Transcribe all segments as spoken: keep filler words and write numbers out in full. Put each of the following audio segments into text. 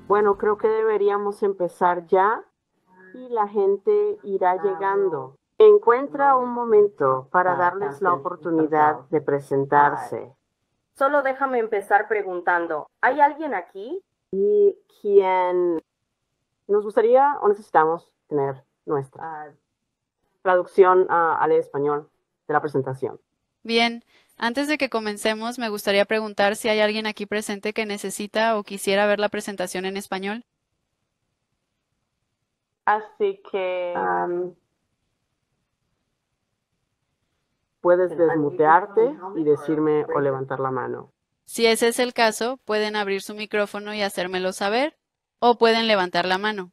Bueno, creo que deberíamos empezar ya y la gente irá llegando. Encuentra un momento para darles la oportunidad de presentarse. Solo déjame empezar preguntando, ¿hay alguien aquí? Y quien nos gustaría o necesitamos tener nuestra traducción ah, al español de la presentación. Bien, antes de que comencemos, me gustaría preguntar si hay alguien aquí presente que necesita o quisiera ver la presentación en español. Así que um, puedes desmutearte y decirme o levantar la mano. Si ese es el caso, pueden abrir su micrófono y hacérmelo saber, o pueden levantar la mano.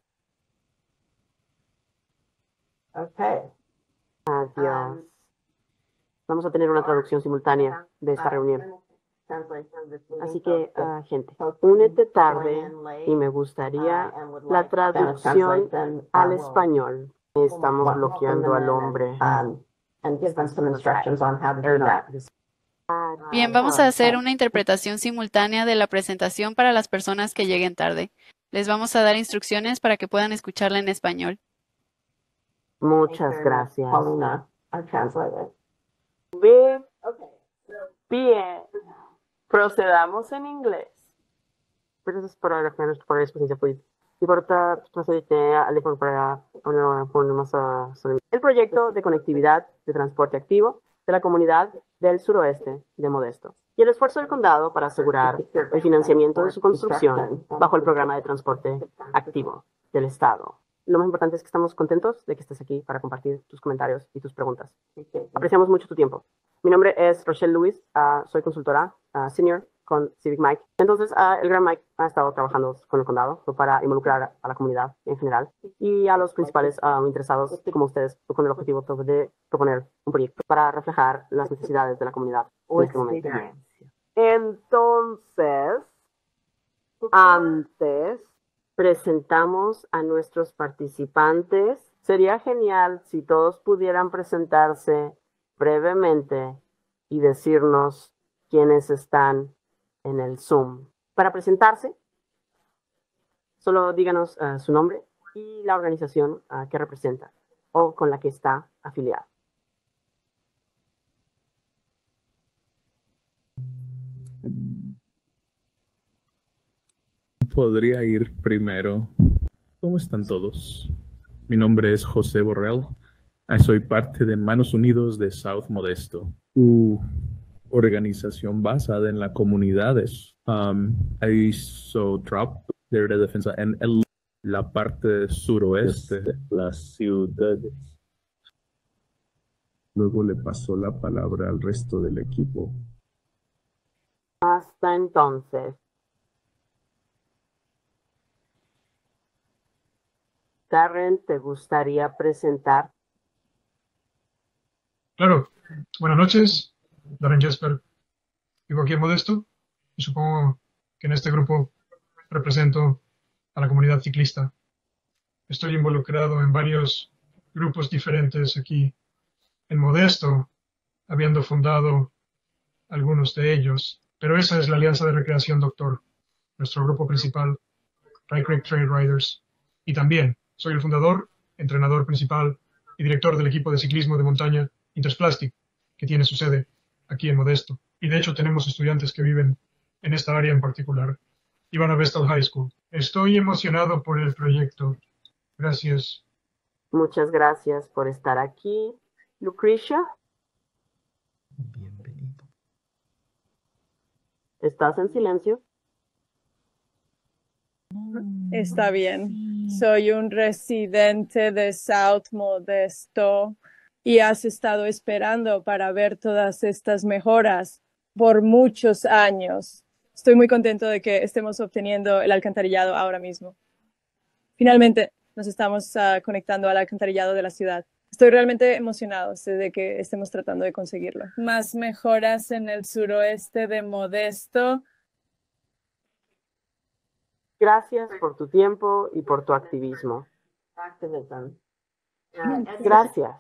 Okay. Adiós. Vamos a tener una traducción simultánea de esta reunión. Así que, uh, gente, únete tarde y me gustaría la traducción al español. Estamos bloqueando al hombre. Bien, vamos a hacer una interpretación simultánea de la presentación para las personas que lleguen tarde. Les vamos a dar instrucciones para que puedan escucharla en español. Muchas gracias. Bien, bien. Procedamos en inglés. Gracias por agregarnos por la experiencia política. Y por otra, procedete a para poner más sobre el proyecto de conectividad de transporte activo de la comunidad del suroeste de Modesto y el esfuerzo del condado para asegurar el financiamiento de su construcción bajo el programa de transporte activo del estado. Lo más importante es que estamos contentos de que estés aquí para compartir tus comentarios y tus preguntas. Apreciamos mucho tu tiempo. Mi nombre es Rochelle Lewis, uh, soy consultora uh, senior con Civic Mike. Entonces, uh, el Gran Mike ha estado trabajando con el condado para involucrar a la comunidad en general y a los principales uh, interesados, como ustedes, con el objetivo de proponer un proyecto para reflejar las necesidades de la comunidad en este momento. Entonces, antes presentamos a nuestros participantes. Sería genial si todos pudieran presentarse brevemente y decirnos quiénes están en el Zoom. Para presentarse, solo díganos uh, su nombre y la organización uh, que representa o con la que está afiliado. Podría ir primero. ¿Cómo están todos? Mi nombre es José Borrell. Soy parte de Manos Unidos de South Modesto, una organización basada en la comunidad. Um, hizo drop de defensa en el, la parte suroeste de las ciudades. Luego le pasó la palabra al resto del equipo. Hasta entonces. Darren, ¿te gustaría presentar? Claro. Buenas noches, Darren Jesper. Vivo aquí en Modesto y supongo que en este grupo represento a la comunidad ciclista. Estoy involucrado en varios grupos diferentes aquí en Modesto, habiendo fundado algunos de ellos, pero esa es la Alianza de Recreación Doctor, nuestro grupo principal, Rye Creek Trail Riders, y también soy el fundador, entrenador principal y director del equipo de ciclismo de montaña Intersplastic, que tiene su sede aquí en Modesto. Y de hecho tenemos estudiantes que viven en esta área en particular y van a Vestal High School. Estoy emocionado por el proyecto. Gracias. Muchas gracias por estar aquí. Lucrecia. Bienvenido. ¿Estás en silencio? Está bien. Soy un residente de South Modesto y has estado esperando para ver todas estas mejoras por muchos años. Estoy muy contento de que estemos obteniendo el alcantarillado ahora mismo. Finalmente nos estamos uh, conectando al alcantarillado de la ciudad. Estoy realmente emocionado de que estemos tratando de conseguirlo. Más mejoras en el suroeste de Modesto. Gracias por tu tiempo y por tu activismo. Gracias.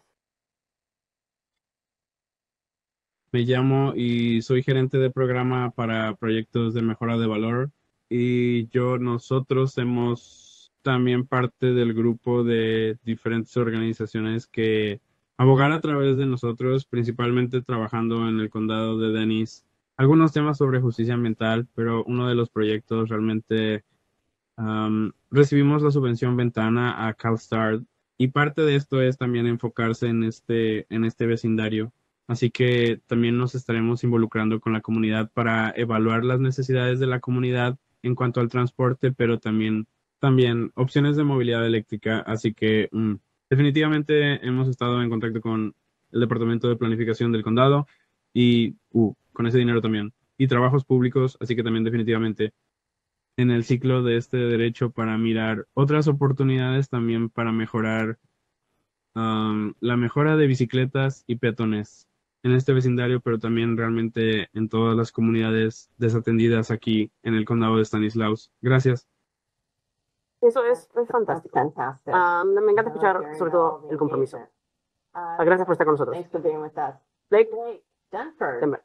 Me llamo y soy gerente de programa para proyectos de mejora de valor y yo, nosotros hemos también parte del grupo de diferentes organizaciones que abogar a través de nosotros, principalmente trabajando en el condado de Dennis, algunos temas sobre justicia ambiental, pero uno de los proyectos realmente um, recibimos la subvención Ventana a CalSTART y parte de esto es también enfocarse en este, en este vecindario. Así que también nos estaremos involucrando con la comunidad para evaluar las necesidades de la comunidad en cuanto al transporte, pero también, también opciones de movilidad eléctrica. Así que mm, definitivamente hemos estado en contacto con el Departamento de Planificación del Condado y uh, con ese dinero también. Y trabajos públicos, así que también definitivamente en el ciclo de este derecho para mirar otras oportunidades también para mejorar um, la mejora de bicicletas y peatones en este vecindario, pero también realmente en todas las comunidades desatendidas aquí en el condado de Stanislaus. Gracias. Eso es, es fantástico. Ah, me encanta escuchar sobre todo el compromiso. Ah, gracias por estar con nosotros. Blake, Denver.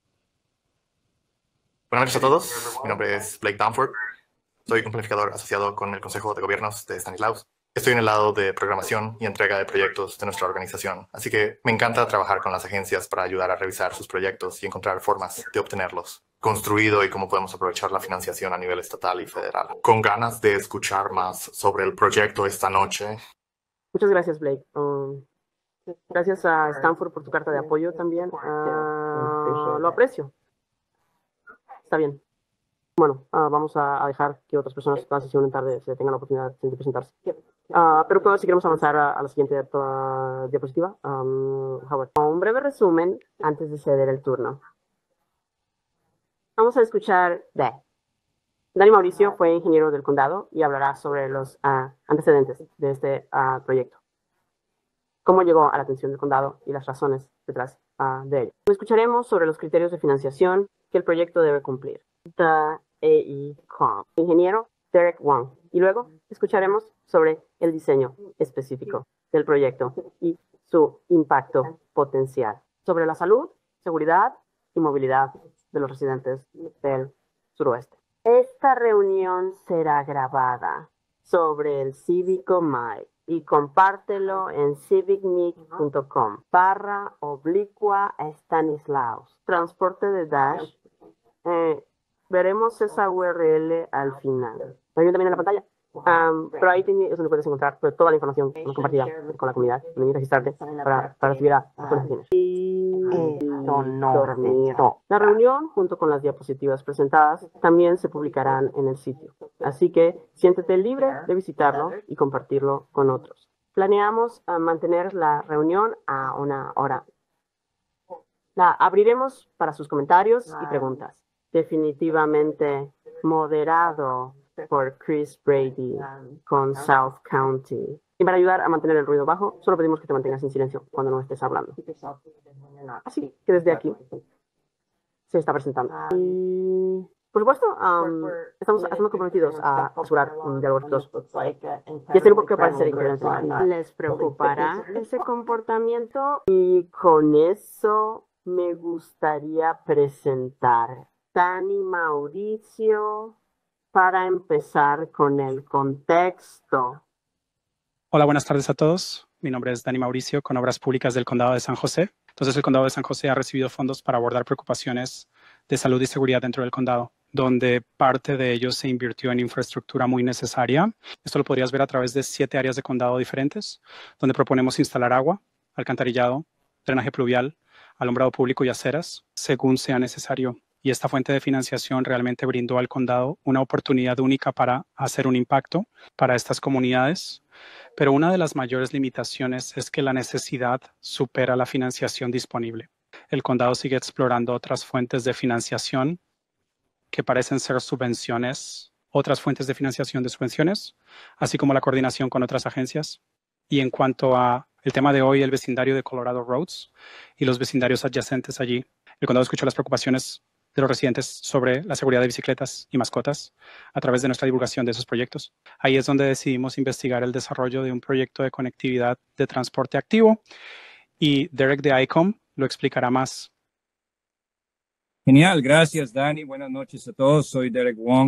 Buenas noches a todos. Mi nombre es Blake Danford. Soy un planificador asociado con el Consejo de Gobiernos de Stanislaus. Estoy en el lado de programación y entrega de proyectos de nuestra organización, así que me encanta trabajar con las agencias para ayudar a revisar sus proyectos y encontrar formas de obtenerlos construido y cómo podemos aprovechar la financiación a nivel estatal y federal. Con ganas de escuchar más sobre el proyecto esta noche. Muchas gracias, Blake. Um, gracias a Stanford por tu carta de apoyo también. Uh, lo aprecio. Está bien. Bueno, uh, vamos a, a dejar que otras personas la sesión en tarde se tengan la oportunidad de presentarse. Uh, pero pues, si queremos avanzar a, a la siguiente uh, diapositiva, um, Howard. Un breve resumen antes de ceder el turno. Vamos a escuchar de Dani Mauricio fue ingeniero del condado y hablará sobre los uh, antecedentes de este uh, proyecto. Cómo llegó a la atención del condado y las razones detrás uh, de ello. Escucharemos sobre los criterios de financiación que el proyecto debe cumplir. The A E C O M. Ingeniero Derek Wong. Y luego escucharemos sobre el diseño específico del proyecto y su impacto potencial sobre la salud, seguridad y movilidad de los residentes del suroeste. Esta reunión será grabada sobre el Cívico Mike y compártelo en civicmic.com barra oblicua Stanislaus. Transporte de Dash. Eh, veremos esa U R L al final. Hay también en la pantalla. Um, pero ahí es donde puedes encontrar pues, toda la información compartida con la comunidad. Venir a registrarte para, para recibir a las donaciones. La reunión, junto con las diapositivas presentadas, también se publicarán en el sitio. Así que siéntete libre de visitarlo y compartirlo con otros. Planeamos uh, mantener la reunión a una hora. La abriremos para sus comentarios y preguntas. Definitivamente moderado por Chris Brady con South County. Y para ayudar a mantener el ruido bajo, solo pedimos que te mantengas en silencio cuando no estés hablando. Así que desde aquí se está presentando. Y, por supuesto, um, estamos, estamos comprometidos a asegurar un diálogo respetuoso. Y este grupo que parece ser increíblemente mal. ¿Les preocupará ese comportamiento? Y con eso me gustaría presentar Dani Mauricio para empezar con el contexto. Hola, buenas tardes a todos. Mi nombre es Dani Mauricio, con Obras Públicas del Condado de San José. Entonces, el Condado de San José ha recibido fondos para abordar preocupaciones de salud y seguridad dentro del condado, donde parte de ellos se invirtió en infraestructura muy necesaria. Esto lo podrías ver a través de siete áreas de condado diferentes, donde proponemos instalar agua, alcantarillado, drenaje pluvial, alumbrado público y aceras, según sea necesario. Y esta fuente de financiación realmente brindó al condado una oportunidad única para hacer un impacto para estas comunidades. Pero una de las mayores limitaciones es que la necesidad supera la financiación disponible. El condado sigue explorando otras fuentes de financiación que parecen ser subvenciones, otras fuentes de financiación de subvenciones, así como la coordinación con otras agencias. Y en cuanto a el tema de hoy, el vecindario de Colorado Roads y los vecindarios adyacentes allí, el condado escuchó las preocupaciones de los residentes sobre la seguridad de bicicletas y mascotas a través de nuestra divulgación de esos proyectos. Ahí es donde decidimos investigar el desarrollo de un proyecto de conectividad de transporte activo y Derek de I C O M lo explicará más. Genial, gracias Dani. Buenas noches a todos. Soy Derek Wong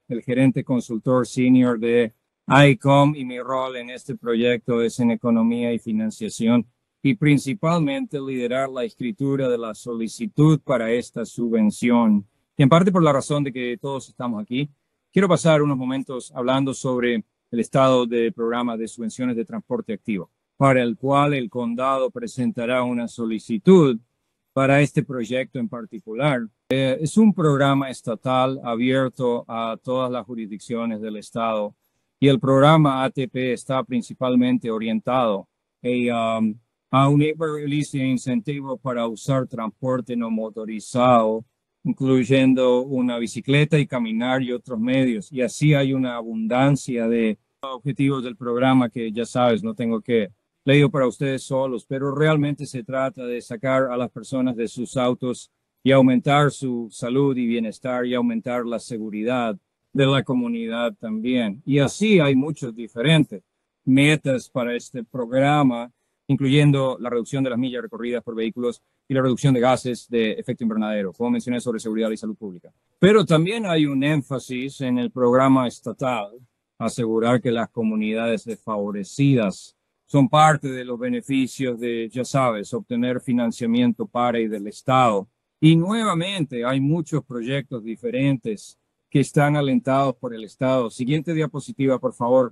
el gerente consultor senior de I C O M, y mi rol en este proyecto es en economía y financiación y principalmente liderar la escritura de la solicitud para esta subvención. Y en parte por la razón de que todos estamos aquí, quiero pasar unos momentos hablando sobre el estado del programa de subvenciones de transporte activo, para el cual el condado presentará una solicitud para este proyecto en particular. Eh, es un programa estatal abierto a todas las jurisdicciones del estado y el programa A T P está principalmente orientado a, um, a un release de incentivo para usar transporte no motorizado, incluyendo una bicicleta y caminar y otros medios. Y así hay una abundancia de objetivos del programa que ya sabes, no tengo que leer para ustedes solos, pero realmente se trata de sacar a las personas de sus autos y aumentar su salud y bienestar y aumentar la seguridad de la comunidad también. Y así hay muchas diferentes metas para este programa, incluyendo la reducción de las millas recorridas por vehículos y la reducción de gases de efecto invernadero, como mencioné, sobre seguridad y salud pública. Pero también hay un énfasis en el programa estatal, asegurar que las comunidades desfavorecidas son parte de los beneficios de, ya sabes, obtener financiamiento para y del Estado. Y nuevamente hay muchos proyectos diferentes que están alentados por el Estado. Siguiente diapositiva, por favor.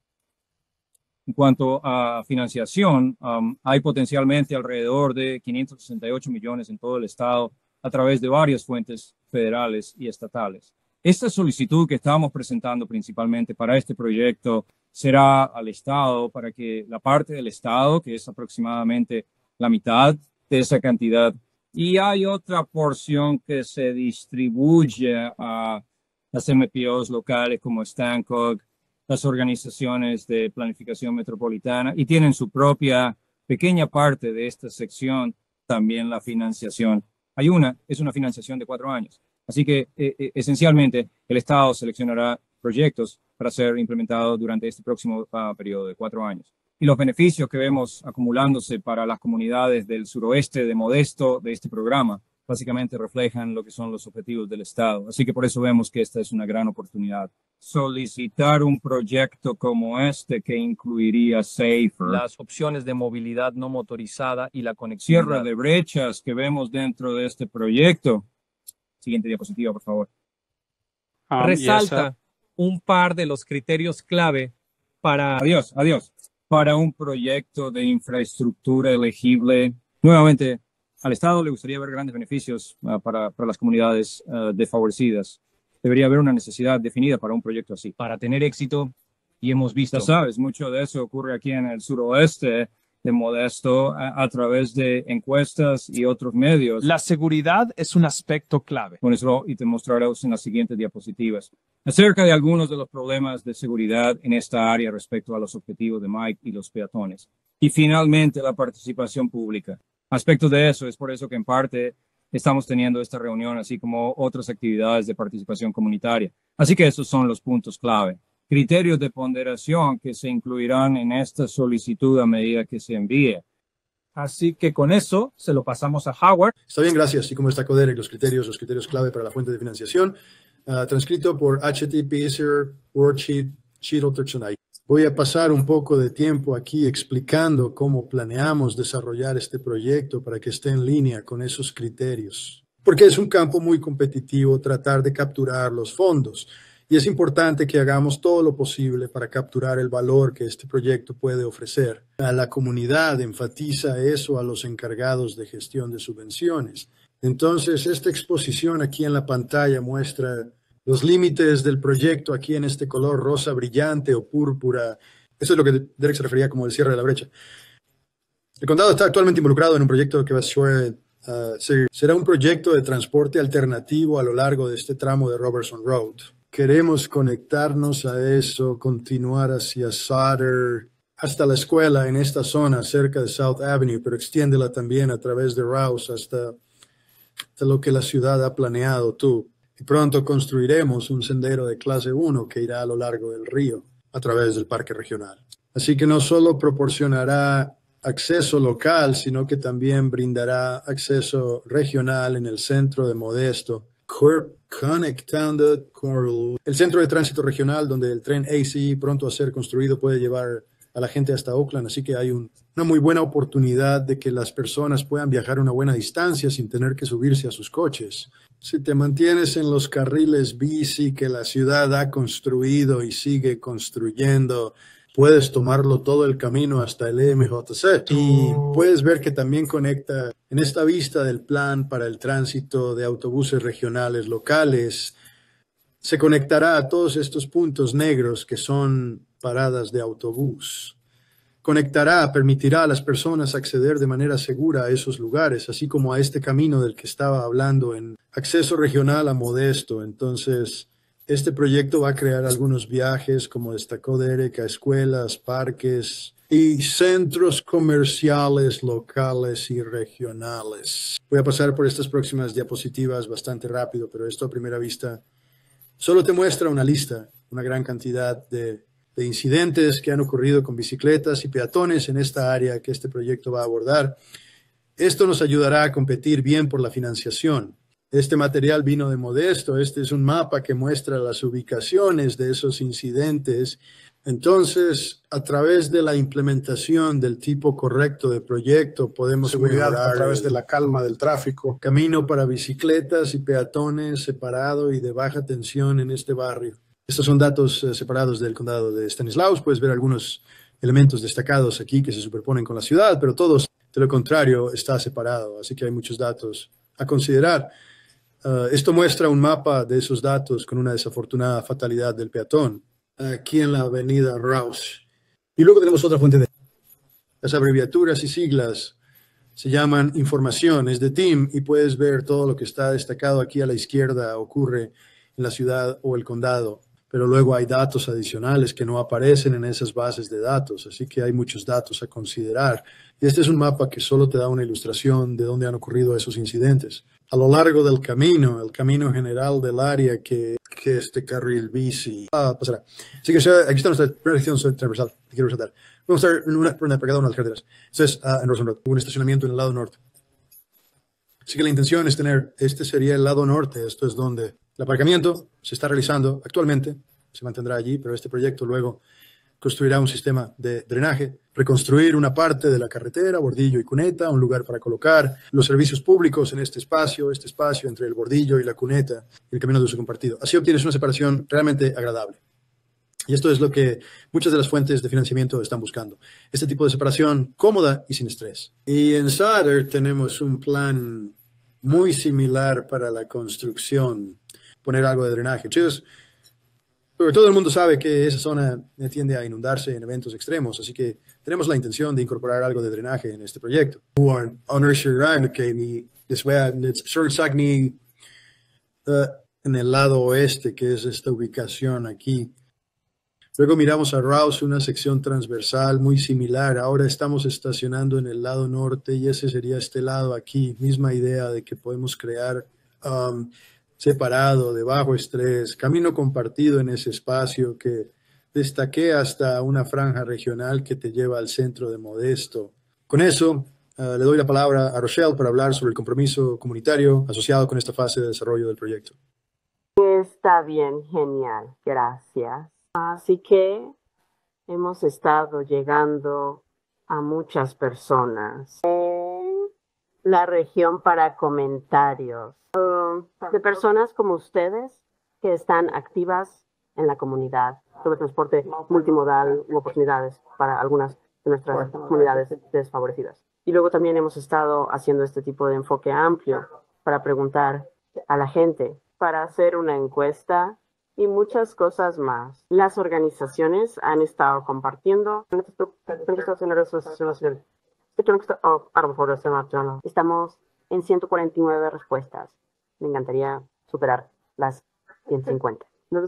En cuanto a financiación, um, hay potencialmente alrededor de quinientos sesenta y ocho millones en todo el estado a través de varias fuentes federales y estatales. Esta solicitud que estamos presentando principalmente para este proyecto será al estado para que la parte del estado, que es aproximadamente la mitad de esa cantidad, y hay otra porción que se distribuye a las M P Os locales como Stancock, las organizaciones de planificación metropolitana, y tienen su propia pequeña parte de esta sección, también la financiación. Hay una, es una financiación de cuatro años. Así que eh, esencialmente el Estado seleccionará proyectos para ser implementados durante este próximo uh, periodo de cuatro años. Y los beneficios que vemos acumulándose para las comunidades del suroeste de Modesto de este programa básicamente reflejan lo que son los objetivos del Estado. Así que por eso vemos que esta es una gran oportunidad. Solicitar un proyecto como este que incluiría Safer, las opciones de movilidad no motorizada y la conexión cierre de brechas que vemos dentro de este proyecto. Siguiente diapositiva, por favor. Um, Resalta yes, un par de los criterios clave para... Adiós, adiós. Para un proyecto de infraestructura elegible. Nuevamente, al Estado le gustaría ver grandes beneficios uh, para, para las comunidades uh, desfavorecidas. Debería haber una necesidad definida para un proyecto así. Para tener éxito, y hemos visto, ya sabes, mucho de eso ocurre aquí en el suroeste de Modesto a, a través de encuestas y otros medios. La seguridad es un aspecto clave. Con eso, y te mostraremos en las siguientes diapositivas, acerca de algunos de los problemas de seguridad en esta área respecto a los objetivos de Mike y los peatones. Y finalmente, la participación pública. Aspectos de eso, es por eso que en parte estamos teniendo esta reunión, así como otras actividades de participación comunitaria. Así que esos son los puntos clave. Criterios de ponderación que se incluirán en esta solicitud a medida que se envíe. Así que con eso se lo pasamos a Howard. Está bien, gracias. Y como destacó Derek, los criterios, los criterios clave para la fuente de financiación, uh, transcrito por H T P S R Worksheet Sheet. Voy a pasar un poco de tiempo aquí explicando cómo planeamos desarrollar este proyecto para que esté en línea con esos criterios. Porque es un campo muy competitivo tratar de capturar los fondos. Y es importante que hagamos todo lo posible para capturar el valor que este proyecto puede ofrecer. A la comunidad enfatiza eso a los encargados de gestión de subvenciones. Entonces, esta exposición aquí en la pantalla muestra los límites del proyecto aquí en este color rosa brillante o púrpura. Eso es lo que Derek se refería como el cierre de la brecha. El condado está actualmente involucrado en un proyecto que va a ser, uh, será un proyecto de transporte alternativo a lo largo de este tramo de Robertson Road. Queremos conectarnos a eso, continuar hacia Sutter, hasta la escuela en esta zona cerca de South Avenue, pero extiéndela también a través de Rouse hasta, hasta lo que la ciudad ha planeado tú. Y pronto construiremos un sendero de clase uno que irá a lo largo del río a través del parque regional. Así que no solo proporcionará acceso local, sino que también brindará acceso regional en el centro de Modesto conectando con el centro de tránsito regional, donde el tren A C, pronto a ser construido, puede llevar a la gente hasta Oakland. Así que hay un, una muy buena oportunidad de que las personas puedan viajar una buena distancia sin tener que subirse a sus coches. Si te mantienes en los carriles bici que la ciudad ha construido y sigue construyendo, puedes tomarlo todo el camino hasta el M J C. Y puedes ver que también conecta en esta vista del plan para el tránsito de autobuses regionales locales. Se conectará a todos estos puntos negros que son paradas de autobús. Conectará, permitirá a las personas acceder de manera segura a esos lugares, así como a este camino del que estaba hablando en acceso regional a Modesto. Entonces, este proyecto va a crear algunos viajes, como destacó Derek, a escuelas, parques y centros comerciales locales y regionales. Voy a pasar por estas próximas diapositivas bastante rápido, pero esto a primera vista solo te muestra una lista, una gran cantidad de, de incidentes que han ocurrido con bicicletas y peatones en esta área que este proyecto va a abordar. Esto nos ayudará a competir bien por la financiación. Este material vino de Modesto. Este es un mapa que muestra las ubicaciones de esos incidentes. Entonces, a través de la implementación del tipo correcto de proyecto, podemos seguridad mejorar a través el de la calma del tráfico. Camino para bicicletas y peatones separado y de baja tensión en este barrio. Estos son datos eh, separados del condado de Stanislaus. Puedes ver algunos elementos destacados aquí que se superponen con la ciudad, pero todos, de lo contrario, está separado. Así que hay muchos datos a considerar. Uh, esto muestra un mapa de esos datos con una desafortunada fatalidad del peatón aquí en la avenida Rouse. Y luego tenemos otra fuente de las abreviaturas y siglas. Se llaman información, es de T I M, y puedes ver todo lo que está destacado aquí a la izquierda ocurre en la ciudad o el condado. Pero luego hay datos adicionales que no aparecen en esas bases de datos, así que hay muchos datos a considerar. Y este es un mapa que solo te da una ilustración de dónde han ocurrido esos incidentes. A lo largo del camino, el camino general del área que, que este carril bici ah, pasará. Así que aquí está nuestra dirección transversal que quiero resaltar. Vamos a estar en una, una, cada una de las carreteras. Esto es uh, en Rosen Road, un estacionamiento en el lado norte. Así que la intención es tener, este sería el lado norte, esto es donde el aparcamiento se está realizando actualmente, se mantendrá allí, pero este proyecto luego construirá un sistema de drenaje, reconstruir una parte de la carretera, bordillo y cuneta, un lugar para colocar los servicios públicos en este espacio, este espacio entre el bordillo y la cuneta y el camino de uso compartido. Así obtienes una separación realmente agradable. Y esto es lo que muchas de las fuentes de financiamiento están buscando. Este tipo de separación cómoda y sin estrés. Y en Sutter tenemos un plan muy similar para la construcción, poner algo de drenaje. Entonces, pero todo el mundo sabe que esa zona tiende a inundarse en eventos extremos, así que tenemos la intención de incorporar algo de drenaje en este proyecto. En el lado oeste, que es esta ubicación aquí. Luego miramos a Rouse, una sección transversal muy similar. Ahora estamos estacionando en el lado norte y ese sería este lado aquí. Misma idea de que podemos crear um, separado, de bajo estrés, camino compartido en ese espacio que destaqué hasta una franja regional que te lleva al centro de Modesto. Con eso, uh, le doy la palabra a Rochelle para hablar sobre el compromiso comunitario asociado con esta fase de desarrollo del proyecto. Está bien, genial, gracias. Así que hemos estado llegando a muchas personas en la región para comentarios. De personas como ustedes que están activas en la comunidad sobre transporte multimodal u oportunidades para algunas de nuestras comunidades desfavorecidas. Y luego también hemos estado haciendo este tipo de enfoque amplio para preguntar a la gente, para hacer una encuesta y muchas cosas más. Las organizaciones han estado compartiendo. Estamos en ciento cuarenta y nueve respuestas. Me encantaría superar las ciento cincuenta.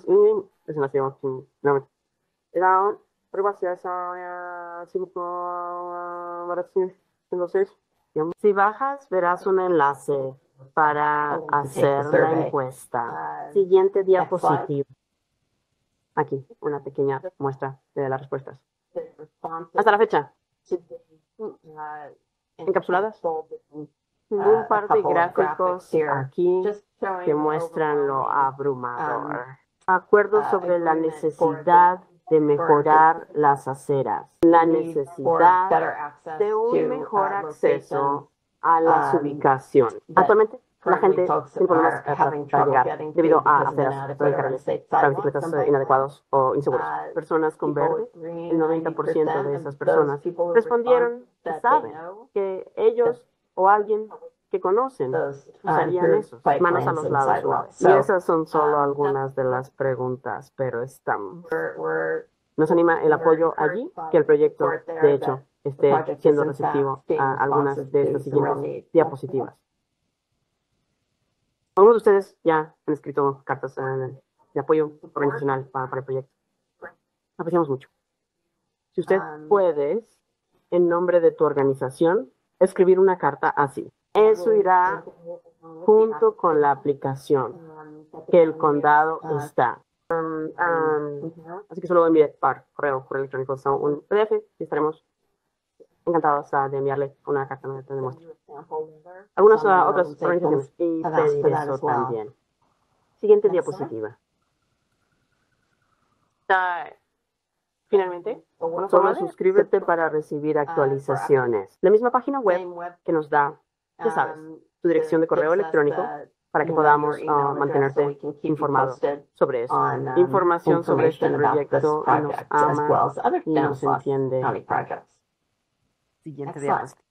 Si bajas, verás un enlace para hacer la encuesta. Siguiente diapositiva. Aquí, una pequeña muestra de las respuestas. Hasta la fecha. Encapsuladas. un par de gráficos aquí que muestran lo abrumador. Acuerdo sobre la necesidad de mejorar las aceras, la necesidad de un mejor acceso a las ubicaciones. Actualmente, la gente tiene problemas para llegar debido a aceras radicales para bicicletas eh, inadecuados o inseguros. Personas con verde, el noventa por ciento de esas personas respondieron que saben que ellos o alguien que conocen usarían esos, manos a los lados. Y esas son solo algunas de las preguntas, pero estamos. Nos anima el apoyo allí que el proyecto, de hecho, esté siendo receptivo a algunas de estas siguientes diapositivas. Algunos de ustedes ya han escrito cartas eh, de apoyo organizacional para, para el proyecto. Apreciamos mucho. Si usted puede, en nombre de tu organización, escribir una carta así. Eso irá junto con la aplicación que el condado está. Um, um, así que solo envíe por correo, correo electrónico, son un P D F y estaremos encantados uh, de enviarle una carta de muestra. Algunas uh, otras organizaciones y pedir eso también. Siguiente diapositiva. Uh, finalmente, solo suscríbete para recibir actualizaciones. La misma página web que nos da, ya sabes, tu dirección de correo electrónico para que podamos uh, mantenerte informado sobre eso. Información sobre este proyecto nos ama y nos entiende. Siguiente diapositiva.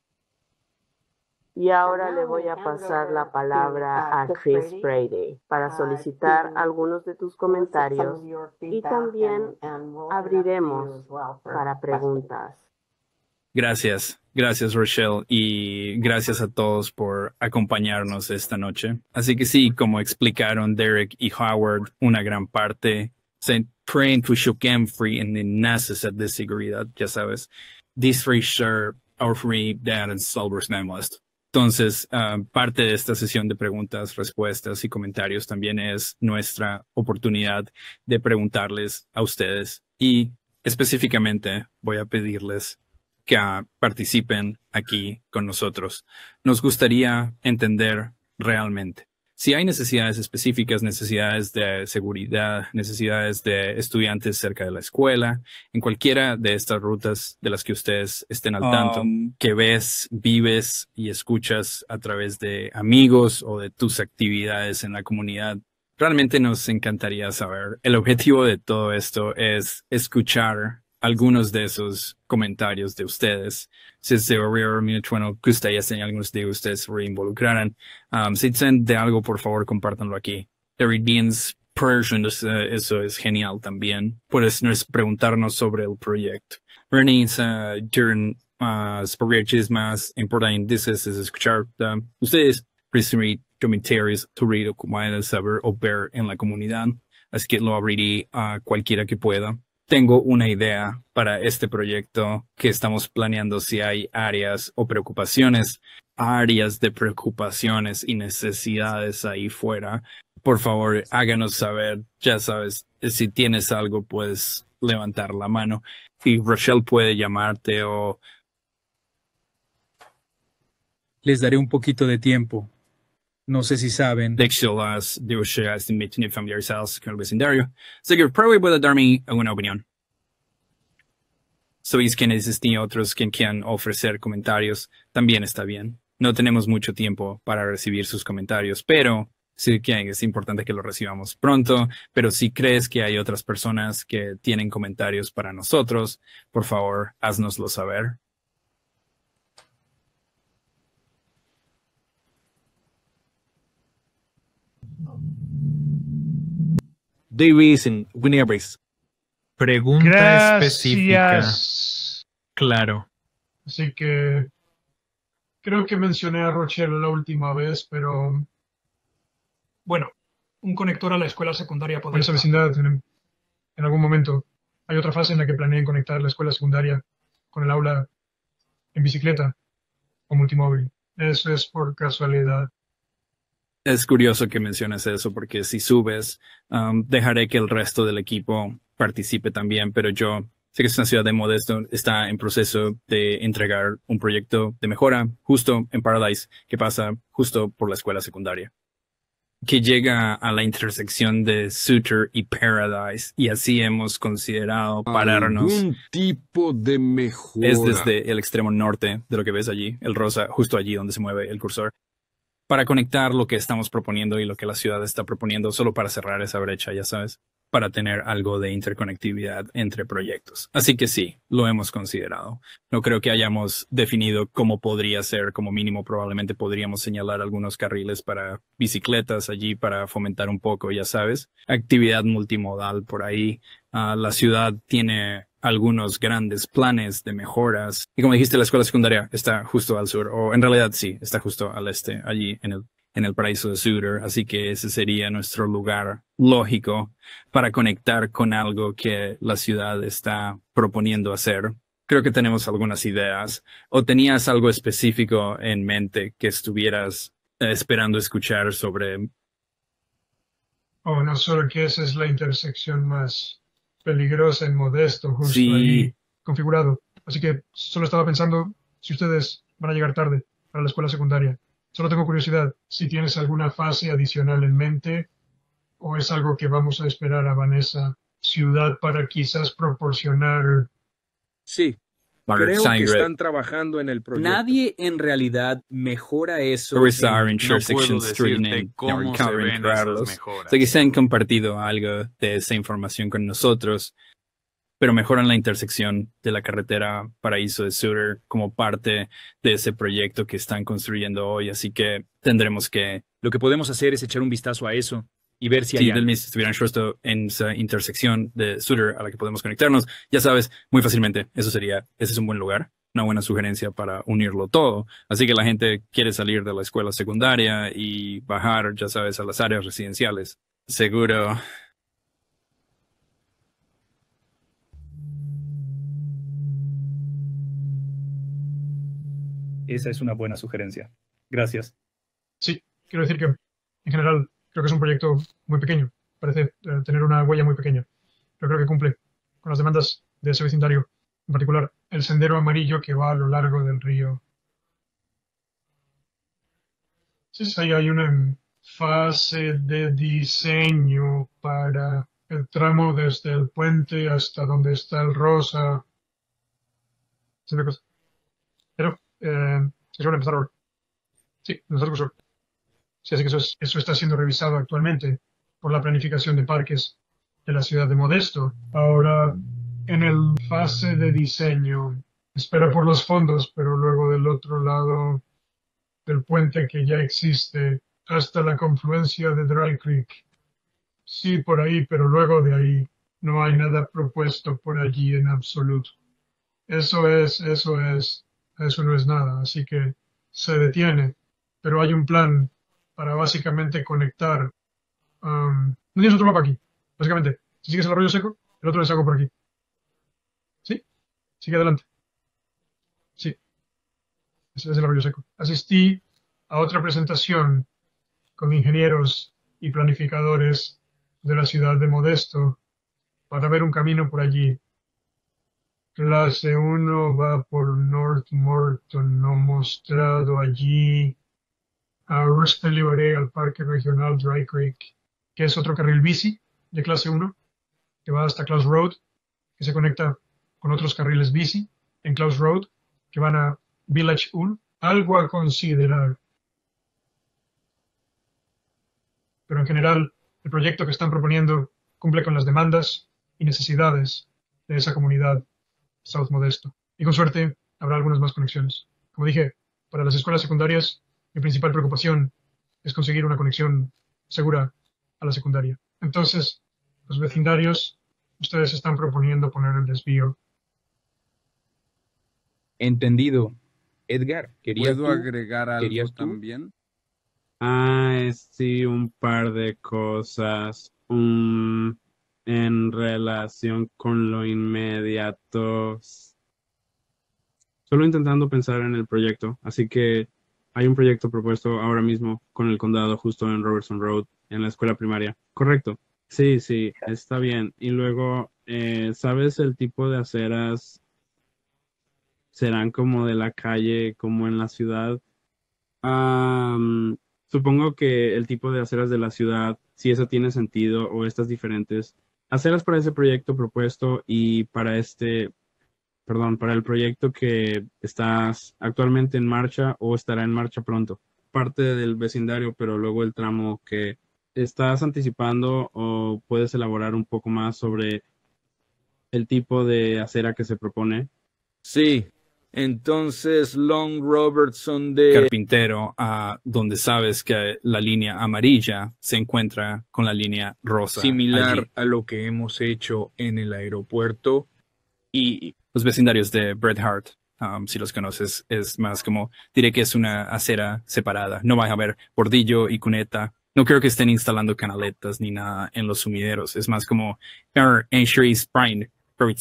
Y ahora le voy a pasar la palabra a Chris Brady para solicitar algunos de tus comentarios y también abriremos para preguntas. Gracias, gracias Rochelle y gracias a todos por acompañarnos esta noche. Así que sí, como explicaron Derek y Howard, una gran parte se traen to show free en necesidad de seguridad, ya sabes. These three share our free data and solvers name-list. Entonces, uh, parte de esta sesión de preguntas, respuestas y comentarios también es nuestra oportunidad de preguntarles a ustedes y específicamente voy a pedirles que uh, participen aquí con nosotros. Nos gustaría entender realmente si hay necesidades específicas, necesidades de seguridad, necesidades de estudiantes cerca de la escuela, en cualquiera de estas rutas de las que ustedes estén al tanto, um, que ves, vives y escuchas a través de amigos o de tus actividades en la comunidad. Realmente nos encantaría saber. El objetivo de todo esto es escuchar algunos de esos comentarios de ustedes. Si se bueno, gustaría que algunos de ustedes se reinvolucraran. Um, si dicen de algo, por favor, compártanlo aquí. Eric Beans, Persian, eso es genial también. Puedes preguntarnos sobre el proyecto. Bernice, uh, during uh, proyectos más importantes es escuchar um, ustedes recibir comentarios sobre cómo saber o ver en la comunidad. Así que lo abriré a cualquiera que pueda. Tengo una idea para este proyecto que estamos planeando si hay áreas o preocupaciones, áreas de preocupaciones y necesidades ahí fuera. Por favor, háganos saber. Ya sabes, si tienes algo, puedes levantar la mano y Rochelle puede llamarte o... Les daré un poquito de tiempo. No sé si saben. Déxelas de ustedes de familiarizados con el vecindario. Así que probablemente pueda darme alguna opinión. Sabéis que existen otros que quieran ofrecer comentarios. También está bien. No tenemos mucho tiempo para recibir sus comentarios, pero sí que es importante que los recibamos pronto. Pero si crees que hay otras personas que tienen comentarios para nosotros, por favor, haznoslo saber. Davis en Winnebago. Pregunta Gracias. específica. Claro. Así que creo que mencioné a Rochelle la última vez, pero bueno, un conector a la escuela secundaria podría... En esa vecindad, en, en algún momento, hay otra fase en la que planeen conectar la escuela secundaria con el aula en bicicleta o multimóvil. Eso es por casualidad. Es curioso que menciones eso porque si subes, um, dejaré que el resto del equipo participe también, pero yo Sé que es una ciudad de Modesto, está en proceso de entregar un proyecto de mejora justo en Paradise, que pasa justo por la escuela secundaria, que llega a la intersección de Sutter y Paradise, y así hemos considerado pararnos. Algún tipo de mejora. Es desde el extremo norte de lo que ves allí, el rosa, justo allí donde se mueve el cursor, para conectar lo que estamos proponiendo y lo que la ciudad está proponiendo, solo para cerrar esa brecha, ya sabes, para tener algo de interconectividad entre proyectos. Así que sí, lo hemos considerado. No creo que hayamos definido cómo podría ser, como mínimo probablemente podríamos señalar algunos carriles para bicicletas allí para fomentar un poco, ya sabes, actividad multimodal por ahí. Uh, la ciudad tiene algunos grandes planes de mejoras. Y como dijiste, la escuela secundaria está justo al sur, o en realidad sí, está justo al este, allí en el en el paraíso de Sutter, así que ese sería nuestro lugar lógico para conectar con algo que la ciudad está proponiendo hacer. Creo que tenemos algunas ideas. ¿O tenías algo específico en mente que estuvieras eh, esperando escuchar sobre? Oh, no solo que esa es la intersección más peligrosa en Modesto, justo Sí. ahí configurado. Así que solo estaba pensando si ustedes van a llegar tarde para la escuela secundaria. Solo tengo curiosidad, si tienes alguna fase adicional en mente o es algo que vamos a esperar a Vanessa Ciudad para quizás proporcionar. Sí, Vale, creo que sangre. están trabajando en el proyecto. Nadie en realidad mejora eso. Revisar en- intersection no puedo street decirte en cómo se ven esas Carlos. mejoras. Sé que se han compartido algo de esa información con nosotros, pero mejoran la intersección de la carretera Paraíso de Sutter como parte de ese proyecto que están construyendo hoy, así que tendremos que... Lo que podemos hacer es echar un vistazo a eso y ver si hay Si algo. del mismo estuvieran justo en esa intersección de Sutter a la que podemos conectarnos, ya sabes, muy fácilmente, eso sería, ese es un buen lugar, una buena sugerencia para unirlo todo. Así que la gente quiere salir de la escuela secundaria y bajar, ya sabes, a las áreas residenciales. Seguro. Esa es una buena sugerencia. Gracias. Sí, quiero decir que en general creo que es un proyecto muy pequeño. Parece eh, tener una huella muy pequeña. Pero creo que cumple con las demandas de ese vecindario. En particular, el sendero amarillo que va a lo largo del río. Sí, sí, ahí hay una fase de diseño para el tramo desde el puente hasta donde está el rosa. Sí, de cosas. Pero, eh, se suele empezar ahora. Sí, nos da el cursor. Sí, así que eso, es- eso está siendo revisado actualmente por la planificación de parques de la ciudad de Modesto. Ahora, en el fase de diseño, espera por los fondos, pero luego del otro lado del puente que ya existe hasta la confluencia de Dry Creek. Sí, por ahí, pero luego de ahí no hay nada propuesto por allí en absoluto. Eso es, eso es, eso no es nada, así que se detiene, pero hay un plan para básicamente conectar. Um, no tienes otro mapa aquí, básicamente. Si sigues el arroyo seco, el otro le saco por aquí. ¿Sí? Sigue adelante. Sí, ese es el arroyo seco. Asistí a otra presentación con ingenieros y planificadores de la ciudad de Modesto para ver un camino por allí. Clase uno va por North Morton, no mostrado allí. Ahora te llevaré al Parque Regional Dry Creek, que es otro carril bici de clase uno, que va hasta Klaus Road, que se conecta con otros carriles bici en Klaus Road, que van a Village uno. Algo a considerar. Pero en general, el proyecto que están proponiendo cumple con las demandas y necesidades de esa comunidad South Modesto. Y con suerte habrá algunas más conexiones. Como dije, para las escuelas secundarias, mi principal preocupación es conseguir una conexión segura a la secundaria. Entonces, los vecindarios, ustedes están proponiendo poner el desvío. Entendido. Edgar, ¿querías ¿Puedo tú? agregar algo ¿Querías tú? también? Ah, es- sí, un par de cosas. Um, en relación con lo inmediato. Solo intentando pensar en el proyecto. Así que hay un proyecto propuesto ahora mismo con el condado justo en Robertson Road, en la escuela primaria. Correcto. Sí, sí, está bien. Y luego eh, ¿sabes el tipo de aceras serán como de la calle, como en la ciudad? Am, supongo que el tipo de aceras de la ciudad, si eso tiene sentido o estas diferentes aceras para ese proyecto propuesto y para este, perdón, para el proyecto que estás actualmente en marcha o estará en marcha pronto. Parte del vecindario, pero luego el tramo que estás anticipando o puedes elaborar un poco más sobre el tipo de acera que se propone. Sí, entonces Long Robertson de... Carpintero, a donde sabes que la línea amarilla se encuentra con la línea rosa. Similar allí. a lo que hemos hecho en el aeropuerto. Y los vecindarios de Bret Hart, um, si los conoces, es más como, diré que es una acera separada. No va a haber bordillo y cuneta. No creo que estén instalando canaletas ni nada en los sumideros. Es más como, er, Entry Sprine,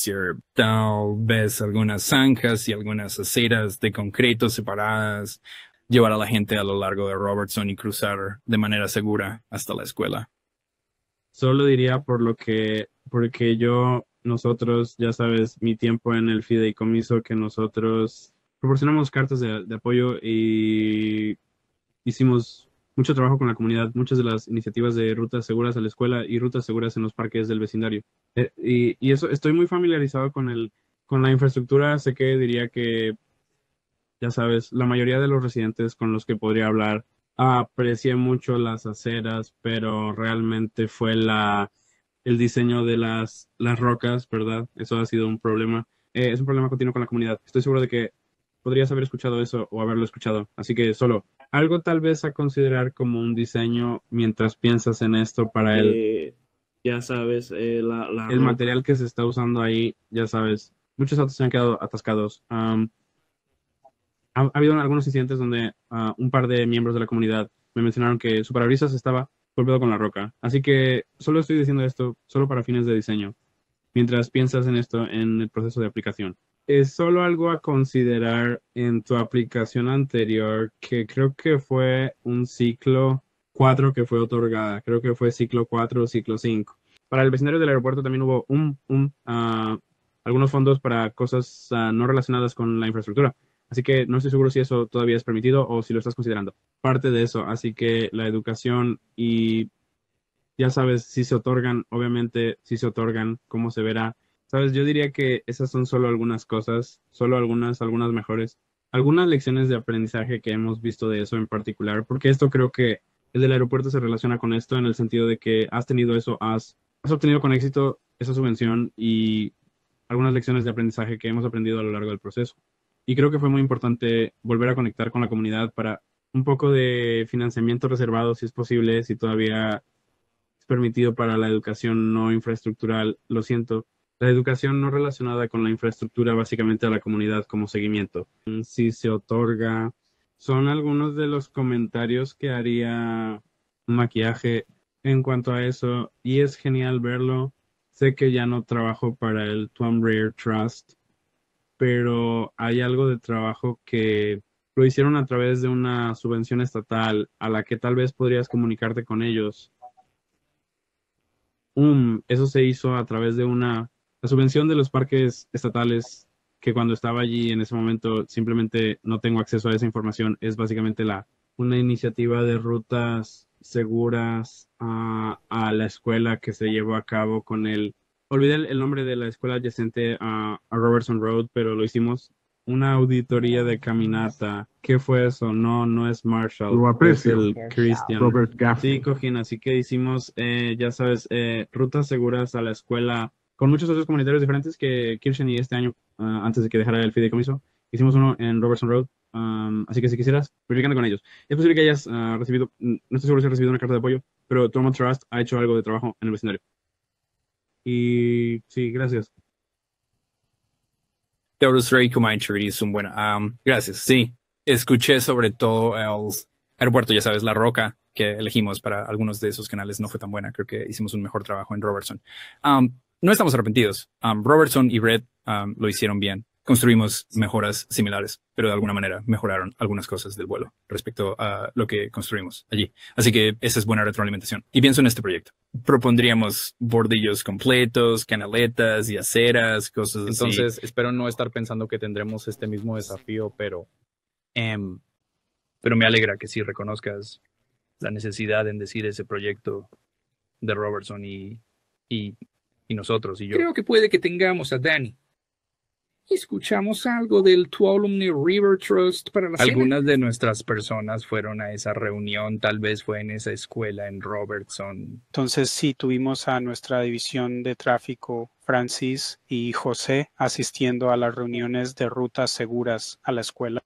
tal vez algunas zanjas y algunas aceras de concreto separadas, llevar a la gente a lo largo de Robertson y cruzar de manera segura hasta la escuela. Solo diría por lo que, porque yo, nosotros, ya sabes, mi tiempo en el fideicomiso, que nosotros proporcionamos cartas de, de apoyo y hicimos mucho trabajo con la comunidad, muchas de las iniciativas de rutas seguras a la escuela y rutas seguras en los parques del vecindario. Eh, y, y eso, estoy muy familiarizado con el, con la infraestructura. Sé que diría que, ya sabes, la mayoría de los residentes con los que podría hablar aprecié mucho las aceras, pero realmente fue la, el diseño de las, las rocas, ¿verdad? Eso ha sido un problema. Eh, es un problema continuo con la comunidad. Estoy seguro de que podrías haber escuchado eso o haberlo escuchado. Así que solo algo tal vez a considerar como un diseño mientras piensas en esto para el, Eh, ya sabes, eh, la, la el roca. material que se está usando ahí, ya sabes. Muchos autos se han quedado atascados. Um, ha, ha habido algunos incidentes donde uh, un par de miembros de la comunidad me mencionaron que su parabrisas estaba golpeado con la roca. Así que solo estoy diciendo esto solo para fines de diseño, mientras piensas en esto en el proceso de aplicación. Es solo algo a considerar en tu aplicación anterior, que creo que fue un ciclo cuatro que fue otorgada. Creo que fue ciclo cuatro o ciclo cinco. Para el vecindario del aeropuerto también hubo un, un, uh, algunos fondos para cosas uh, no relacionadas con la infraestructura. Así que no estoy seguro si eso todavía es permitido o si lo estás considerando. Parte de eso. Así que la educación y ya sabes, si se otorgan, obviamente, si se otorgan, cómo se verá. Sabes, yo diría que esas son solo algunas cosas, solo algunas, algunas mejores. Algunas lecciones de aprendizaje que hemos visto de eso en particular, porque esto creo que el del aeropuerto se relaciona con esto en el sentido de que has tenido eso, has, has obtenido con éxito esa subvención y algunas lecciones de aprendizaje que hemos aprendido a lo largo del proceso. Y creo que fue muy importante volver a conectar con la comunidad para un poco de financiamiento reservado, si es posible, si todavía es permitido para la educación no infraestructural. Lo siento. La educación no relacionada con la infraestructura, básicamente a la comunidad como seguimiento. Si se otorga, son algunos de los comentarios que haría Maquillaje en cuanto a eso. Y es genial verlo. Sé que ya no trabajo para el Tuam Rare Trust, pero hay algo de trabajo que lo hicieron a través de una subvención estatal a la que tal vez podrías comunicarte con ellos. Um, eso se hizo a través de una... La subvención de los parques estatales, que cuando estaba allí en ese momento simplemente no tengo acceso a esa información, es básicamente la, una iniciativa de rutas seguras a, a la escuela que se llevó a cabo con el... Olvidé el, el nombre de la escuela adyacente a, a Robertson Road, pero lo hicimos. Una auditoría de caminata. ¿Qué fue eso? No, no es Marshall. Lo aprecio. Es el Christian. Robert Gaffney. Sí, Cojín, así que hicimos, eh, ya sabes, eh, rutas seguras a la escuela con muchos otros comunitarios diferentes que Kirchen y este año, uh, antes de que dejara el fideicomiso, hicimos uno en Robertson Road. Um, así que si quisieras, verificando con ellos. Es posible que hayas uh, recibido, no estoy seguro si has recibido una carta de apoyo, pero Tomo Trust ha hecho algo de trabajo en el vecindario. Y sí, gracias. Deus Rey Comanchery es un buen... Um, gracias, sí. Escuché sobre todo el aeropuerto, ya sabes, la roca que elegimos para algunos de esos canales no fue tan buena. Creo que hicimos un mejor trabajo en Robertson. Um, no estamos arrepentidos. Um, Robertson y Red um, lo hicieron bien. construimos mejoras similares, pero de alguna manera mejoraron algunas cosas del vuelo respecto a lo que construimos allí. Así que esa es buena retroalimentación. Y pienso en este proyecto. Propondríamos bordillos completos, canaletas y aceras, cosas así. Entonces, espero no estar pensando que tendremos este mismo desafío, pero... Em, pero me alegra que sí reconozcas la necesidad en decir ese proyecto de Robertson y, y, y nosotros y yo. Creo que puede que tengamos a Danny. Escuchamos algo del Tuolumne River Trust para la cena. Algunas de nuestras personas fueron a esa reunión, tal vez fue en esa escuela en Robertson. Entonces sí, tuvimos a nuestra división de tráfico, Francis y José, asistiendo a las reuniones de rutas seguras a la escuela.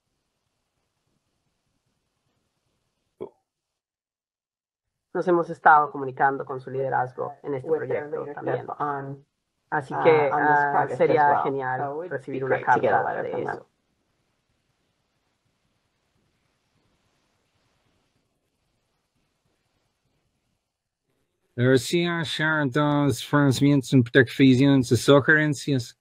Nos hemos estado comunicando con su liderazgo en este proyecto también. Así que uh, sería genial recibir una carta de eso. Sí, Sharon, dos Francimientos en Protección, sus sugerencias.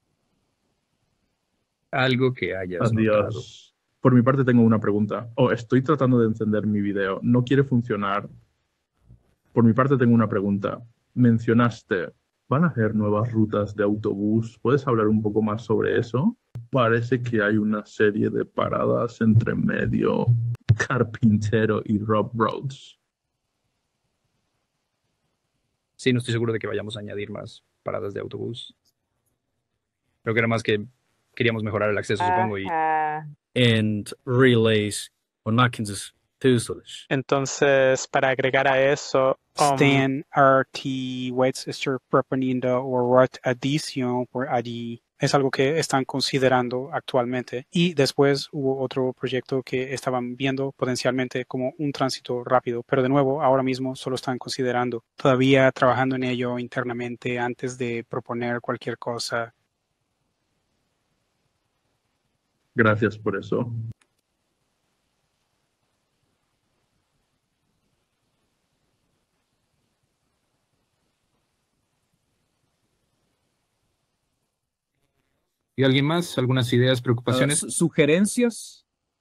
Algo que hayas notado. Adiós. Por mi parte tengo una pregunta. Oh, estoy tratando de encender mi video. No quiere funcionar. Por mi parte tengo una pregunta. Mencionaste, ¿van a hacer nuevas rutas de autobús? ¿Puedes hablar un poco más sobre eso? Parece que hay una serie de paradas entre medio Carpintero y Rob Rhodes. Sí, no estoy seguro de que vayamos a añadir más paradas de autobús. Creo que era más que queríamos mejorar el acceso, supongo. Y... And relays o Atkinson. Entonces, para agregar a eso, um, Stan R T Waits está proponiendo una adición por allí. Es algo que están considerando actualmente. Y después hubo otro proyecto que estaban viendo potencialmente como un tránsito rápido. Pero de nuevo, ahora mismo solo están considerando. Todavía trabajando en ello internamente antes de proponer cualquier cosa. Gracias por eso. ¿Y alguien más? ¿Algunas ideas, preocupaciones? Uh, ¿Sugerencias?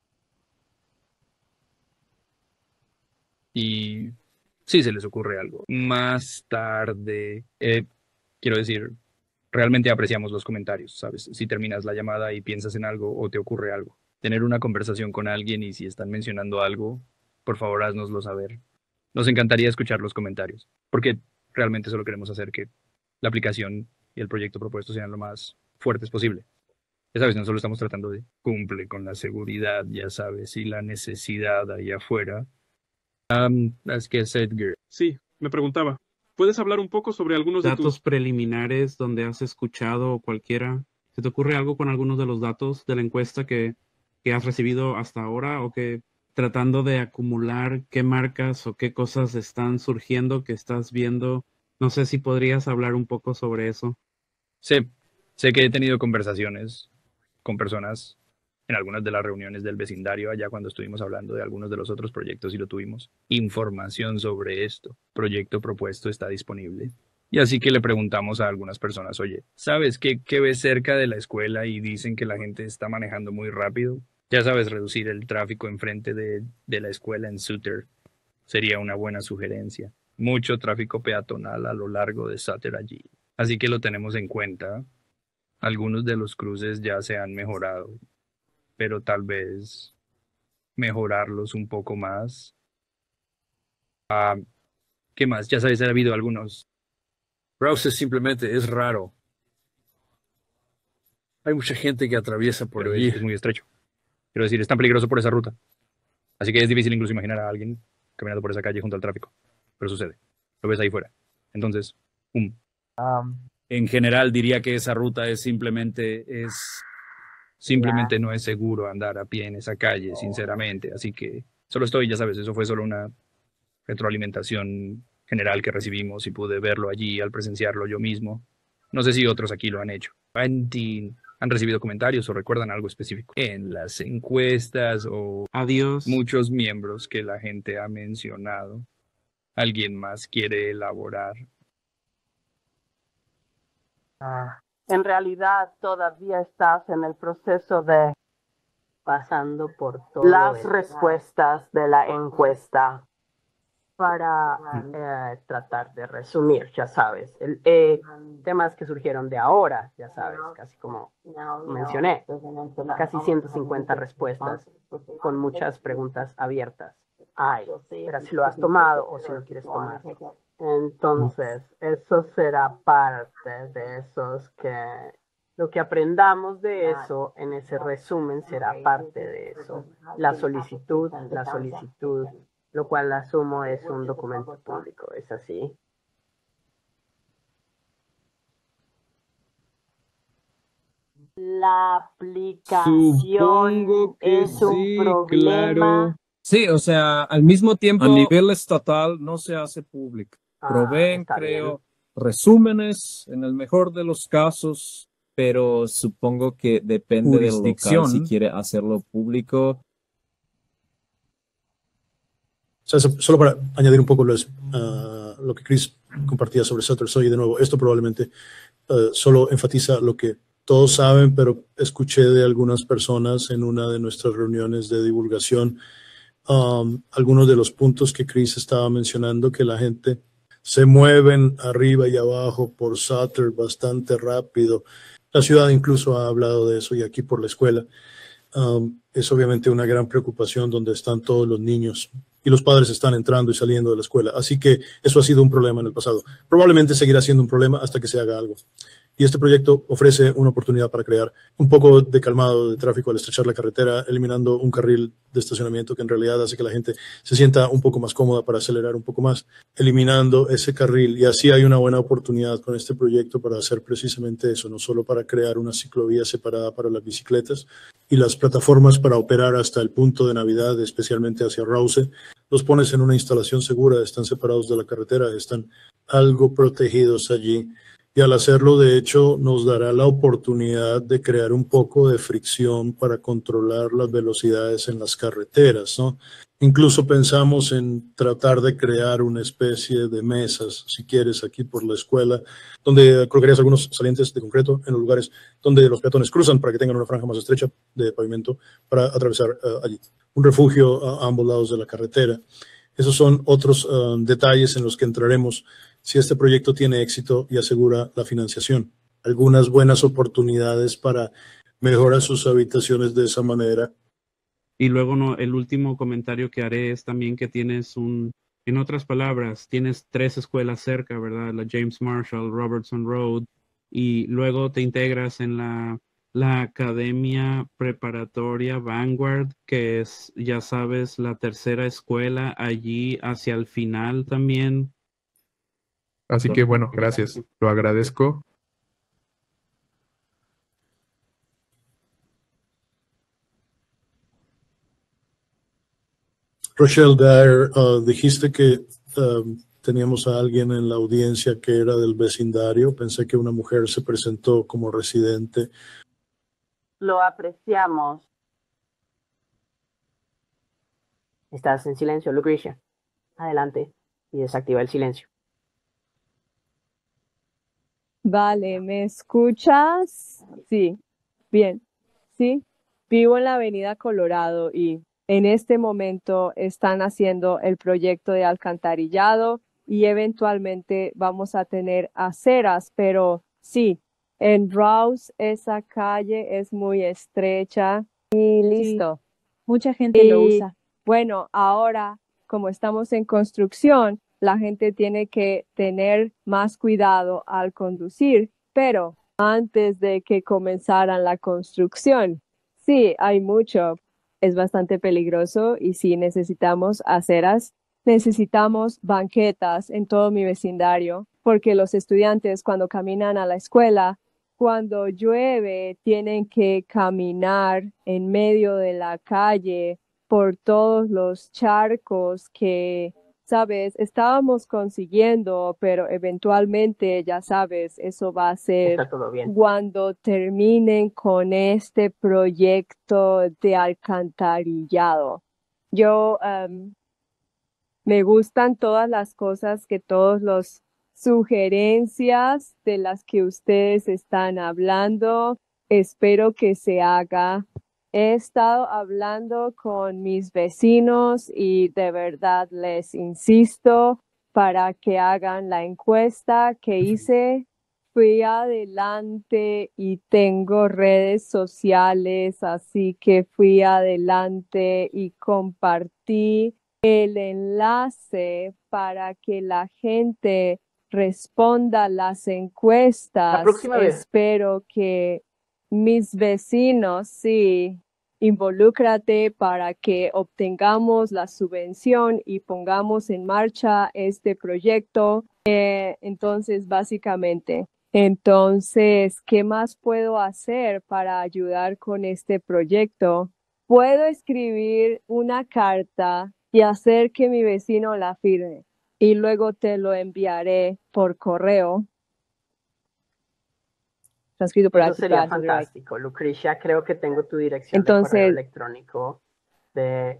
Y sí se les ocurre algo. Más tarde, eh, quiero decir, realmente apreciamos los comentarios, ¿sabes? Si terminas la llamada y piensas en algo o te ocurre algo. Tener una conversación con alguien y si están mencionando algo, por favor, haznoslo saber. Nos encantaría escuchar los comentarios, porque realmente solo queremos hacer que la aplicación y el proyecto propuesto sean lo más fuertes posible. Ya sabes, no solo estamos tratando de cumple con la seguridad, ya sabes, y la necesidad ahí afuera. Um, es que es Edgar. Sí, me preguntaba, ¿puedes hablar un poco sobre algunos datos de tus preliminares donde has escuchado o cualquiera? ¿Se te ocurre algo con algunos de los datos de la encuesta que, que has recibido hasta ahora o que tratando de acumular qué marcas o qué cosas están surgiendo que estás viendo? No sé si podrías hablar un poco sobre eso. Sí, sé que he tenido conversaciones con personas en algunas de las reuniones del vecindario allá cuando estuvimos hablando de algunos de los otros proyectos y lo tuvimos. Información sobre esto. Proyecto propuesto está disponible. Y así que le preguntamos a algunas personas, oye, ¿sabes qué, qué ves cerca de la escuela y dicen que la gente está manejando muy rápido? Ya sabes, reducir el tráfico enfrente de, de la escuela en Sutter sería una buena sugerencia. Mucho tráfico peatonal a lo largo de Sutter allí. Así que lo tenemos en cuenta. Algunos de los cruces ya se han mejorado, pero tal vez mejorarlos un poco más. Ah, ¿qué más? Ya sabes, ha habido algunos. Browse simplemente es raro. Hay mucha gente que atraviesa por pero allí. Es, es muy estrecho. Quiero decir, es tan peligroso por esa ruta. Así que es difícil incluso imaginar a alguien caminando por esa calle junto al tráfico. Pero sucede. Lo ves ahí fuera. Entonces, um. Um, en general diría que esa ruta es simplemente es simplemente no es seguro andar a pie en esa calle, sinceramente. Así que solo estoy, ya sabes, eso fue solo una retroalimentación general que recibimos y pude verlo allí al presenciarlo yo mismo. No sé si otros aquí lo han hecho. ¿Han recibido comentarios o recuerdan algo específico? En las encuestas o adiós muchos miembros que la gente ha mencionado. ¿Alguien más quiere elaborar? Uh, En realidad todavía estás en el proceso de pasando por todo las el- respuestas de la encuesta para eh, tratar de resumir, ya sabes, el, eh, temas que surgieron de ahora, ya sabes, casi como mencioné, casi ciento cincuenta respuestas con muchas preguntas abiertas. Ay, pero si lo has tomado o si lo quieres tomar. Entonces, eso será parte de esos que lo que aprendamos de eso en ese resumen será parte de eso. La solicitud, la solicitud, lo cual asumo es un documento público, ¿es así? La aplicación Supongo que es un sí, problema. claro. Sí, o sea, al mismo tiempo, a nivel estatal no se hace público. Ah, Proveen, está bien. creo, resúmenes en el mejor de los casos. Pero supongo que depende del local si Jurisdicción. quiere hacerlo público. O sea, so- solo para añadir un poco los, ah, lo que Chris compartía sobre Sutter Soy, de nuevo, esto probablemente ah, solo enfatiza lo que todos saben, pero escuché de algunas personas en una de nuestras reuniones de divulgación um, algunos de los puntos que Chris estaba mencionando, que la gente se mueven arriba y abajo por Sutter bastante rápido. La ciudad incluso ha hablado de eso y aquí por la escuela. Um, es obviamente una gran preocupación donde están todos los niños y los padres están entrando y saliendo de la escuela. Así que eso ha sido un problema en el pasado. Probablemente seguirá siendo un problema hasta que se haga algo. Y este proyecto ofrece una oportunidad para crear un poco de calmado de tráfico al estrechar la carretera, eliminando un carril de estacionamiento que en realidad hace que la gente se sienta un poco más cómoda para acelerar un poco más, eliminando ese carril. Y así hay una buena oportunidad con este proyecto para hacer precisamente eso, no solo para crear una ciclovía separada para las bicicletas y las plataformas para operar hasta el punto de Navidad, especialmente hacia Rouse. Los pones en una instalación segura, están separados de la carretera, están algo protegidos allí. Y al hacerlo, de hecho, nos dará la oportunidad de crear un poco de fricción para controlar las velocidades en las carreteras, ¿no? Incluso pensamos en tratar de crear una especie de mesas, si quieres, aquí por la escuela, donde colocarías algunos salientes de concreto en los lugares donde los peatones cruzan para que tengan una franja más estrecha de pavimento para atravesar uh, allí. Un refugio a ambos lados de la carretera. Esos son otros uh, detalles en los que entraremos si este proyecto tiene éxito y asegura la financiación. Algunas buenas oportunidades para mejorar sus habitaciones de esa manera. Y luego no, el último comentario que haré es también que tienes un, en otras palabras, tienes tres escuelas cerca, ¿verdad? La James Marshall, Robertson Road, y luego te integras en la, la Academia Preparatoria Vanguard, que es, ya sabes, la tercera escuela allí hacia el final también. Así que bueno, gracias. Lo agradezco. Rochelle Dyer, uh, dijiste que um, teníamos a alguien en la audiencia que era del vecindario. Pensé que una mujer se presentó como residente. Lo apreciamos. Estás en silencio, Lucrecia. Adelante y desactiva el silencio. Vale, ¿me escuchas? Sí, bien. Sí, vivo en la Avenida Colorado y en este momento están haciendo el proyecto de alcantarillado y eventualmente vamos a tener aceras, pero sí, en Rouse esa calle es muy estrecha y listo. Mucha gente lo Y usa. bueno, ahora como estamos en construcción, la gente tiene que tener más cuidado al conducir, pero antes de que comenzaran la construcción, sí, hay mucho. Es bastante peligroso y sí necesitamos aceras, necesitamos banquetas en todo mi vecindario, porque los estudiantes cuando caminan a la escuela, cuando llueve, tienen que caminar en medio de la calle por todos los charcos que, sabes, estábamos consiguiendo, pero eventualmente, ya sabes, eso va a ser Está todo bien. cuando terminen con este proyecto de alcantarillado. Yo em, me gustan todas las cosas que todos los sugerencias de las que ustedes están hablando. Espero que se haga. He estado hablando con mis vecinos y de verdad les insisto para que hagan la encuesta que hice. Fui adelante y tengo redes sociales, así que fui adelante y compartí el enlace para que la gente responda las encuestas. La próxima vez. Espero que mis vecinos, sí, involúcrate para que obtengamos la subvención y pongamos en marcha este proyecto. Eh, entonces, básicamente, entonces, ¿qué más puedo hacer para ayudar con este proyecto? Puedo escribir una carta y hacer que mi vecino la firme y luego te lo enviaré por correo. Transcrito por Eso sería Articulado. fantástico, Lucrecia. Creo que tengo tu dirección Entonces- de correo electrónico de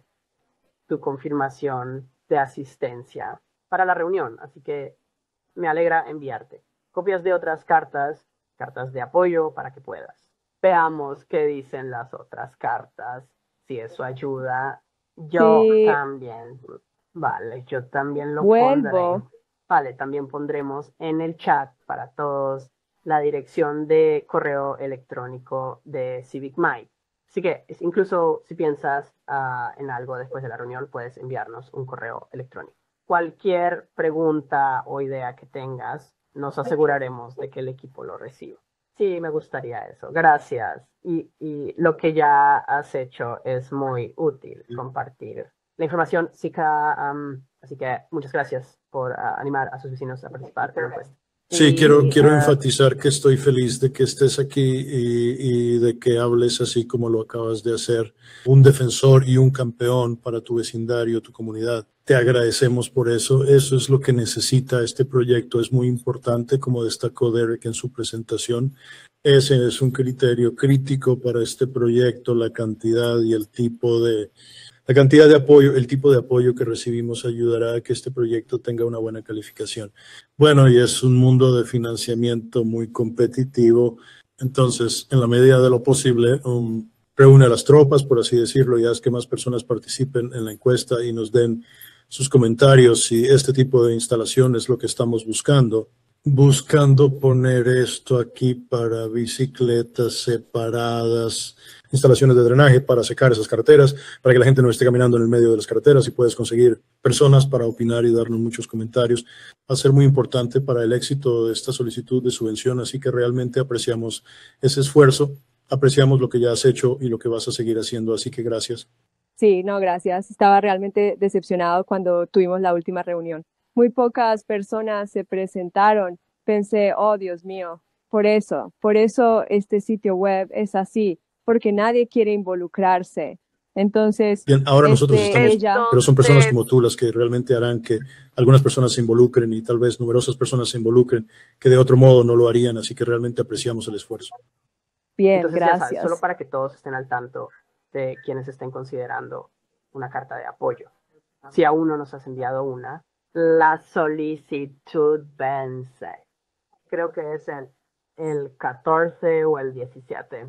tu confirmación de asistencia para la reunión, así que me alegra enviarte copias de otras cartas, cartas de apoyo para que puedas. Veamos qué dicen las otras cartas, si eso ayuda. Yo Sí. también. Vale, yo también lo Vuelvo. pondré. Vale, también pondremos en el chat para todos la dirección de correo electrónico de Civic Mind. Así que es- incluso si piensas ah, en algo después de la reunión, puedes enviarnos un correo electrónico. Cualquier pregunta o idea que tengas, nos aseguraremos de que el equipo lo reciba. Sí, me gustaría eso. Gracias. Y, y lo que ya has hecho es muy útil, compartir la información. Sí que, am, así que muchas gracias por ah, animar a sus vecinos a participar en la encuesta. Sí, Y, quiero, quiero ah, enfatizar que estoy feliz de que estés aquí y, y de que hables así como lo acabas de hacer, un defensor y un campeón para tu vecindario, tu comunidad. Te agradecemos por eso. Eso es lo que necesita este proyecto. Es muy importante, como destacó Derek en su presentación. Ese es un criterio crítico para este proyecto, la cantidad y el tipo de La cantidad de apoyo, el tipo de apoyo que recibimos ayudará a que este proyecto tenga una buena calificación. Bueno, y es un mundo de financiamiento muy competitivo, entonces, en la medida de lo posible, um, reúne a las tropas, por así decirlo, y haz que más personas participen en la encuesta y nos den sus comentarios si este tipo de instalación es lo que estamos buscando. Buscando poner esto aquí para bicicletas separadas, instalaciones de drenaje para secar esas carreteras, para que la gente no esté caminando en el medio de las carreteras y puedes conseguir personas para opinar y darnos muchos comentarios. Va a ser muy importante para el éxito de esta solicitud de subvención, así que realmente apreciamos ese esfuerzo, apreciamos lo que ya has hecho y lo que vas a seguir haciendo, así que gracias. Sí, no, gracias. Estaba realmente decepcionado cuando tuvimos la última reunión. Muy pocas personas se presentaron. Pensé, oh, Dios mío, por eso, por eso este sitio web es así, porque nadie quiere involucrarse. Entonces, Bien, ahora nosotros este, estamos, ella, pero son personas como tú las que realmente harán que algunas personas se involucren y tal vez numerosas personas se involucren que de otro modo no lo harían, así que realmente apreciamos el esfuerzo. bien, Entonces, ya sabes, gracias. solo para que todos estén al tanto de quienes estén considerando una carta de apoyo. Si aún no nos has enviado una, la solicitud vence. Creo que es el, el catorce o el diecisiete.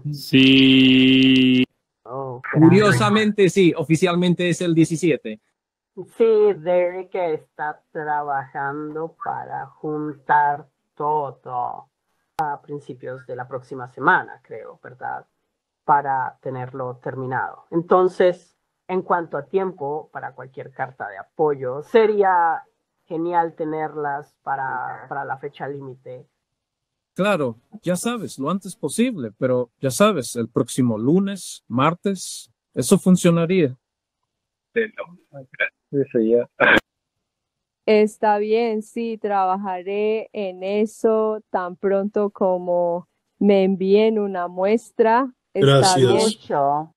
Sí. Oh, Curiosamente, sí, oficialmente es el diecisiete. sí, Derek está trabajando para juntar todo a principios de la próxima semana, creo, ¿verdad? Para tenerlo terminado. Entonces, en cuanto a tiempo, para cualquier carta de apoyo, sería genial tenerlas para, para la fecha límite. Claro, ya sabes, lo antes posible, pero ya sabes, el próximo lunes, martes, eso funcionaría. Eso ya. Está bien, sí, trabajaré en eso tan pronto como me envíen una muestra. Está Gracias. bien. Mucho.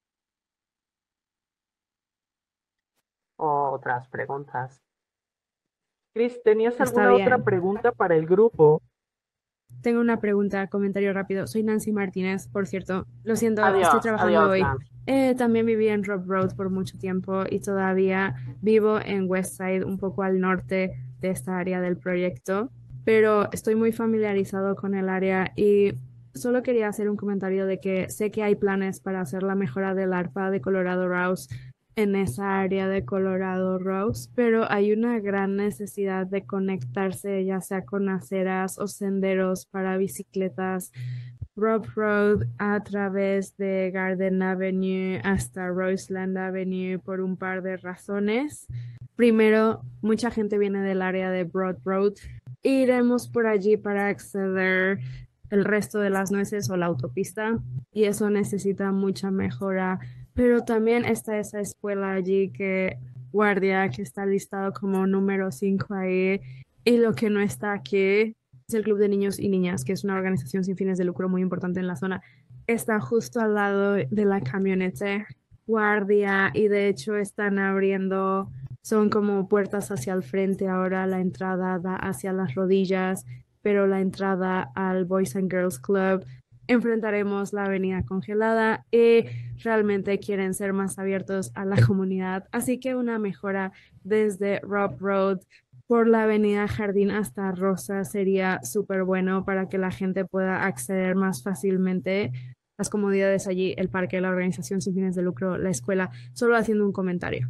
Otras preguntas. Chris, ¿tenías Está alguna otra bien. pregunta para el grupo? Tengo una pregunta, comentario rápido. Soy Nancy Martínez, por cierto. Lo siento, Adiós, estoy trabajando adiós, hoy. Nancy. Eh, también viví en Rob Road por mucho tiempo y todavía vivo en Westside, un poco al norte de esta área del proyecto. pero estoy muy familiarizado con el área y solo quería hacer un comentario de que sé que hay planes para hacer la mejora del ARPA de Colorado Rouse en esa área de Colorado Rouse, pero hay una gran necesidad de conectarse ya sea con aceras o senderos para bicicletas, Rob Road a través de Garden Avenue hasta Roseland Avenue por un par de razones. Primero, mucha gente viene del área de Broad Road. Iremos por allí para acceder el resto de las nueces o la autopista y eso necesita mucha mejora. Pero también está esa escuela allí que guardia, que está listado como número cinco ahí, y lo que no está aquí es el Club de Niños y Niñas, que es una organización sin fines de lucro muy importante en la zona. Está justo al lado de la camioneta guardia y de hecho están abriendo, son como puertas hacia el frente ahora, la entrada da hacia las rodillas, pero la entrada al Boys and Girls Club enfrentaremos la avenida congelada y realmente quieren ser más abiertos a la comunidad. Así que una mejora desde Rob Road por la avenida Jardín hasta Rosa sería súper bueno para que la gente pueda acceder más fácilmente las comodidades allí, el parque, la organización sin fines de lucro, la escuela. Solo haciendo un comentario.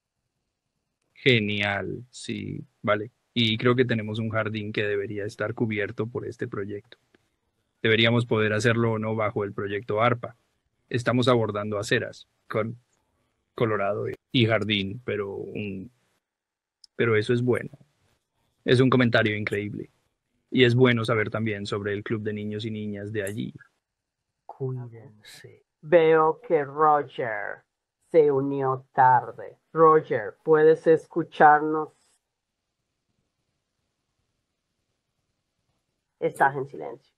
Genial, sí, vale. Y creo que tenemos un jardín que debería estar cubierto por este proyecto. Deberíamos poder hacerlo o no bajo el proyecto ARPA. Estamos abordando aceras con Colorado y jardín, pero, un, pero eso es bueno. Es un comentario increíble. Y es bueno saber también sobre el club de niños y niñas de allí. Cuídense. Veo que Roger se unió tarde. Roger, ¿puedes escucharnos? Estás en silencio.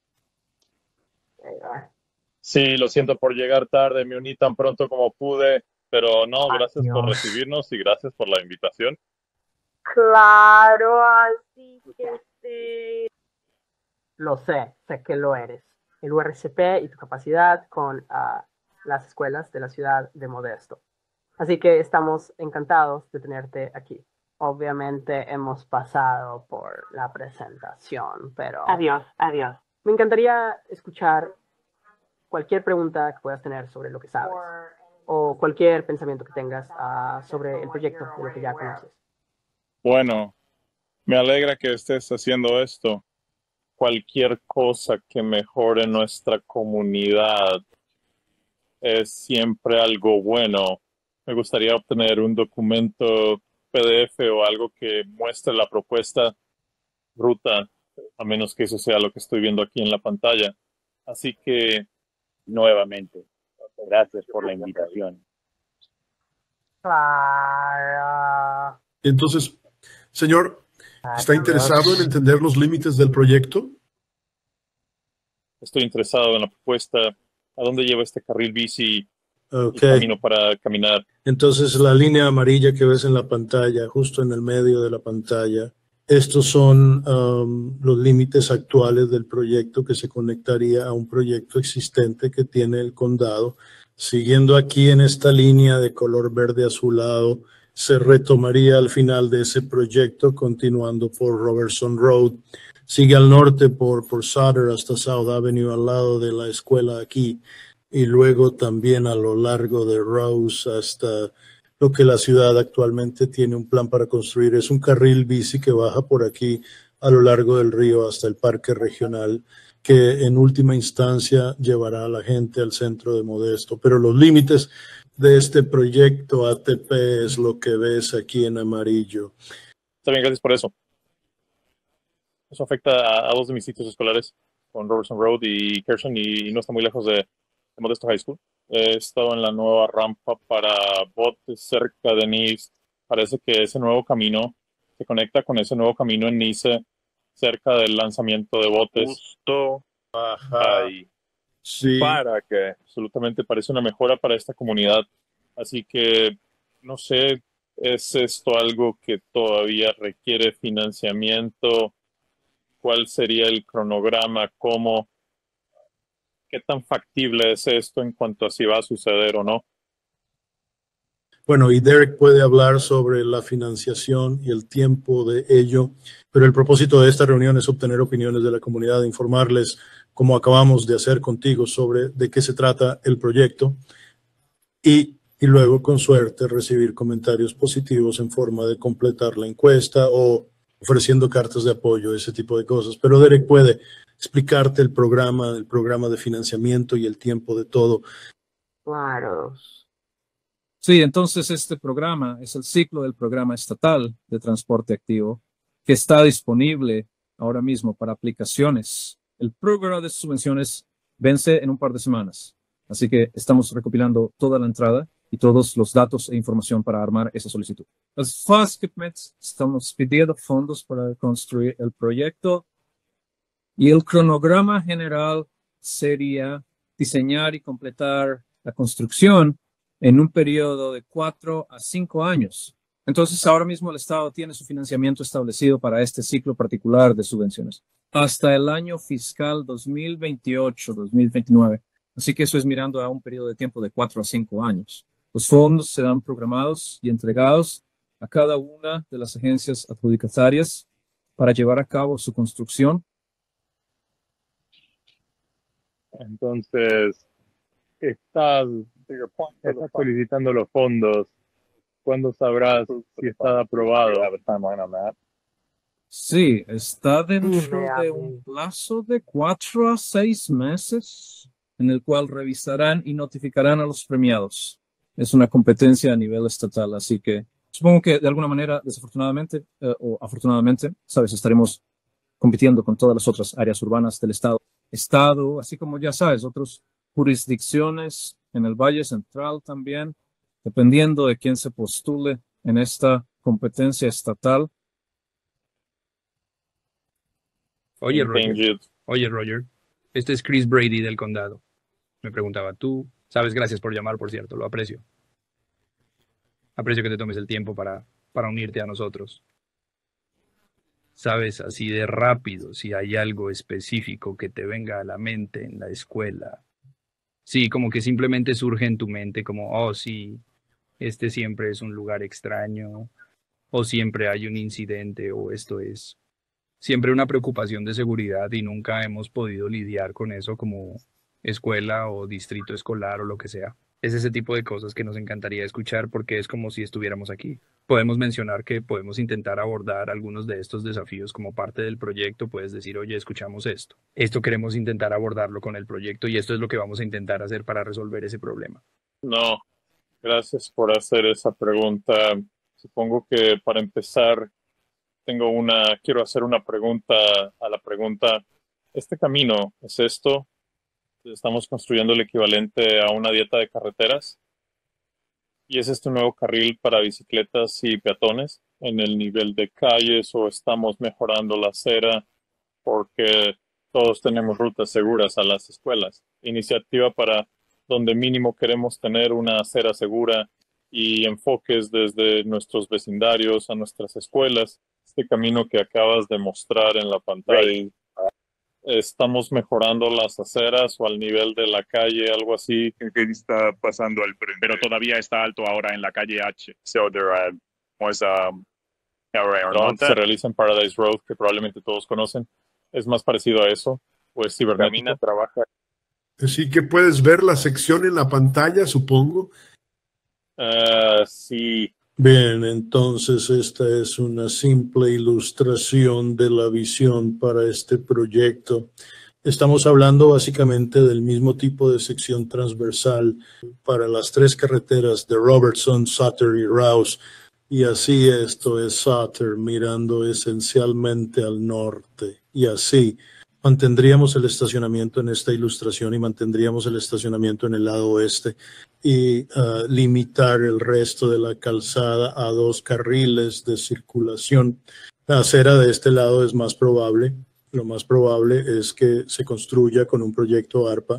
Sí, lo siento por llegar tarde, me uní tan pronto como pude, pero no, gracias Adiós. por recibirnos y gracias por la invitación. Claro, así que sí. Lo sé, sé que lo eres. El U R C P y tu capacidad con uh, las escuelas de la ciudad de Modesto. Así que estamos encantados de tenerte aquí. Obviamente hemos pasado por la presentación, pero... Adiós, adiós. Me encantaría escuchar cualquier pregunta que puedas tener sobre lo que sabes o cualquier pensamiento que tengas uh, sobre el proyecto de lo que ya conoces. Bueno, me alegra que estés haciendo esto. Cualquier cosa que mejore nuestra comunidad es siempre algo bueno. Me gustaría obtener un documento P D F o algo que muestre la propuesta ruta, a menos que eso sea lo que estoy viendo aquí en la pantalla. Así que, nuevamente, gracias por la invitación. Claro. Entonces, señor, ¿está interesado en entender los límites del proyecto? Estoy interesado en la propuesta. ¿A dónde lleva este carril bici Ok. y camino para caminar? Entonces, la línea amarilla que ves en la pantalla, justo en el medio de la pantalla, estos son um, los límites actuales del proyecto que se conectaría a un proyecto existente que tiene el condado. Siguiendo aquí en esta línea de color verde azulado, se retomaría al final de ese proyecto, continuando por Robertson Road. Sigue al norte por, por Sutter hasta South Avenue, al lado de la escuela aquí. Y luego también a lo largo de Rose hasta lo que la ciudad actualmente tiene un plan para construir. Es un carril bici que baja por aquí a lo largo del río hasta el parque regional, que en última instancia llevará a la gente al centro de Modesto. Pero los límites de este proyecto A T P es lo que ves aquí en amarillo. Está bien, gracias por eso. Eso afecta a, a dos de mis sitios escolares, con Robertson Road y Kerson, y, y no está muy lejos de, de Modesto High School. He estado en la nueva rampa para botes cerca de Nice. Parece que ese nuevo camino se conecta con ese nuevo camino en Nice, cerca del lanzamiento de botes. Justo ahí. Sí. Para que absolutamente parece una mejora para esta comunidad. Así que, no sé, ¿es esto algo que todavía requiere financiamiento? ¿Cuál sería el cronograma? ¿Cómo? ¿Qué tan factible es esto en cuanto a si va a suceder o no? Bueno, y Derek puede hablar sobre la financiación y el tiempo de ello, pero el propósito de esta reunión es obtener opiniones de la comunidad, informarles, como acabamos de hacer contigo, sobre de qué se trata el proyecto y, y luego, con suerte, recibir comentarios positivos en forma de completar la encuesta o ofreciendo cartas de apoyo, ese tipo de cosas. Pero Derek puede explicarte el programa, el programa de financiamiento y el tiempo de todo. Claro. Sí, entonces este programa es el ciclo del programa estatal de transporte activo que está disponible ahora mismo para aplicaciones. El programa de subvenciones vence en un par de semanas, así que estamos recopilando toda la entrada y todos los datos e información para armar esa solicitud. Las FASCPMETs estamos pidiendo fondos para construir el proyecto y el cronograma general sería diseñar y completar la construcción en un periodo de cuatro a cinco años. Entonces, ahora mismo el Estado tiene su financiamiento establecido para este ciclo particular de subvenciones hasta el año fiscal dos mil veintiocho dos mil veintinueve. Así que eso es mirando a un periodo de tiempo de cuatro a cinco años. Los fondos serán programados y entregados a cada una de las agencias adjudicatarias para llevar a cabo su construcción. Entonces, estás, estás solicitando los fondos. ¿Cuándo sabrás si está aprobado? Sí, está dentro de un plazo de cuatro a seis meses en el cual revisarán y notificarán a los premiados. Es una competencia a nivel estatal, así que supongo que de alguna manera, desafortunadamente eh, o afortunadamente, sabes, estaremos compitiendo con todas las otras áreas urbanas del estado. Estado, así como ya sabes, otras jurisdicciones en el Valle Central también, dependiendo de quién se postule en esta competencia estatal. Oye, Roger. Oye, Roger. Este es Chris Brady del condado. Me preguntaba, tú, sabes, gracias por llamar, por cierto, lo aprecio. Aprecio que te tomes el tiempo para, para unirte a nosotros. Sabes, así de rápido, si hay algo específico que te venga a la mente en la escuela. Sí, como que simplemente surge en tu mente como, oh, sí, este siempre es un lugar extraño, o siempre hay un incidente, o esto es siempre una preocupación de seguridad y nunca hemos podido lidiar con eso como escuela o distrito escolar o lo que sea. Es ese tipo de cosas que nos encantaría escuchar porque es como si estuviéramos aquí. Podemos mencionar que podemos intentar abordar algunos de estos desafíos como parte del proyecto. Puedes decir, oye, escuchamos esto. Esto queremos intentar abordarlo con el proyecto y esto es lo que vamos a intentar hacer para resolver ese problema. No, gracias por hacer esa pregunta. Supongo que para empezar, tengo una, quiero hacer una pregunta a la pregunta. ¿Este camino es esto? Estamos construyendo el equivalente a una dieta de carreteras. ¿Y es este un nuevo carril para bicicletas y peatones en el nivel de calles o estamos mejorando la acera porque todos tenemos rutas seguras a las escuelas? Iniciativa para donde mínimo queremos tener una acera segura y enfoques desde nuestros vecindarios a nuestras escuelas. Este camino que acabas de mostrar en la pantalla. ¿Estamos mejorando las aceras o al nivel de la calle, algo así? ¿Qué está pasando al frente? Pero todavía está alto ahora en la calle H. So there are, was, um, no, se realiza en Paradise Road, que probablemente todos conocen. ¿Es más parecido a eso? ¿O es cibernético? Camina, trabaja. Así que puedes ver la sección en la pantalla, supongo. Uh, sí. Bien, entonces esta es una simple ilustración de la visión para este proyecto. Estamos hablando básicamente del mismo tipo de sección transversal para las tres carreteras de Robertson, Sutter y Rouse. Y así esto es Sutter mirando esencialmente al norte. Y así mantendríamos el estacionamiento en esta ilustración y mantendríamos el estacionamiento en el lado oeste y uh, limitar el resto de la calzada a dos carriles de circulación. La acera de este lado es más probable. Lo más probable es que se construya con un proyecto ARPA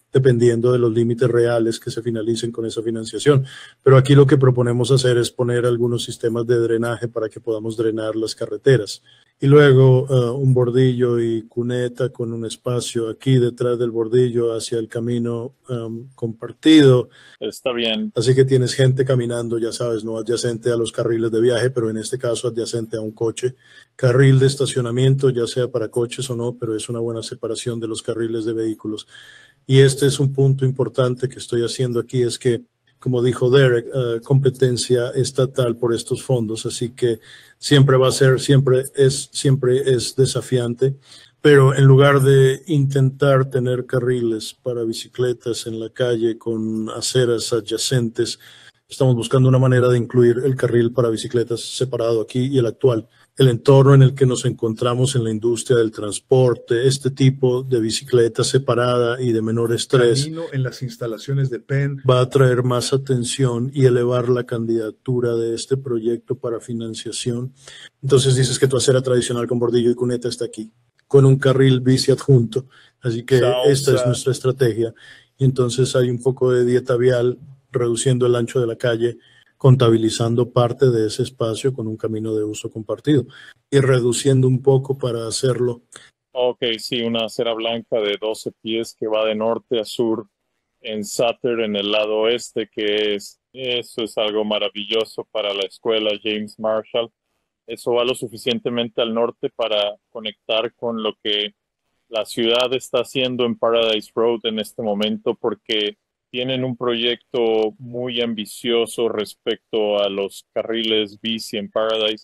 dependiendo de los límites reales que se finalicen con esa financiación. Pero aquí lo que proponemos hacer es poner algunos sistemas de drenaje para que podamos drenar las carreteras. Y luego uh, un bordillo y cuneta con un espacio aquí detrás del bordillo hacia el camino um, compartido. Está bien. Así que tienes gente caminando, ya sabes, no adyacente a los carriles de viaje, pero en este caso adyacente a un coche. Carril de estacionamiento, ya sea para coches o no, pero es una buena separación de los carriles de vehículos. Y este es un punto importante que estoy haciendo aquí, es que, como dijo Derek, uh, competencia estatal por estos fondos, así que siempre va a ser, siempre es, siempre es desafiante, pero en lugar de intentar tener carriles para bicicletas en la calle con aceras adyacentes, estamos buscando una manera de incluir el carril para bicicletas separado aquí y el actual. El entorno en el que nos encontramos en la industria del transporte, este tipo de bicicleta separada y de menor estrés, Camino en las instalaciones de Penn va a atraer más atención y elevar la candidatura de este proyecto para financiación. Entonces dices que tu acera tradicional con bordillo y cuneta está aquí, con un carril bici adjunto. Así que Chao, esta es Sa- nuestra estrategia. Y entonces hay un poco de dieta vial, reduciendo el ancho de la calle, contabilizando parte de ese espacio con un camino de uso compartido y reduciendo un poco para hacerlo. Ok, sí, una acera blanca de doce pies que va de norte a sur en Sutter, en el lado oeste, que es, eso es algo maravilloso para la escuela James Marshall. Eso va lo suficientemente al norte para conectar con lo que la ciudad está haciendo en Paradise Road en este momento, porque tienen un proyecto muy ambicioso respecto a los carriles bici en Paradise.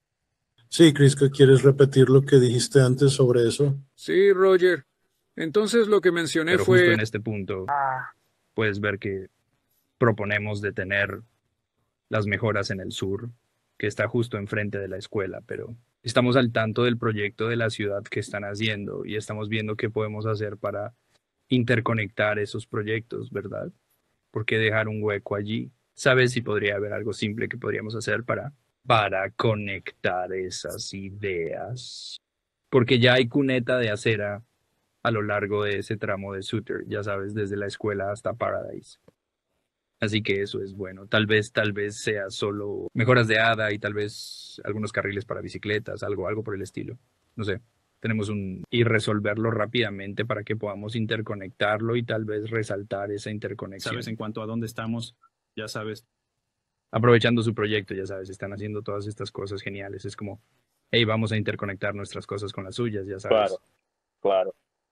Sí, Chris, ¿qué ¿quieres repetir lo que dijiste antes sobre eso? Sí, Roger. Entonces lo que mencioné Pero fue... justo en este punto puedes ver que proponemos detener las mejoras en el sur, que está justo enfrente de la escuela, pero estamos al tanto del proyecto de la ciudad que están haciendo y estamos viendo qué podemos hacer para interconectar esos proyectos, ¿verdad? ¿Por qué dejar un hueco allí? ¿Sabes si podría haber algo simple que podríamos hacer para, para conectar esas ideas? Porque ya hay cuneta de acera a lo largo de ese tramo de Sutter, ya sabes, desde la escuela hasta Paradise. Así que eso es bueno. Tal vez, tal vez sea solo mejoras de hada y tal vez algunos carriles para bicicletas, algo, algo por el estilo. No sé. Tenemos un y resolverlo rápidamente para que podamos interconectarlo y tal vez resaltar esa interconexión. Sabes en cuanto a dónde estamos, ya sabes. Aprovechando su proyecto, ya sabes, están haciendo todas estas cosas geniales. Es como, hey, vamos a interconectar nuestras cosas con las suyas, ya sabes. Claro, claro.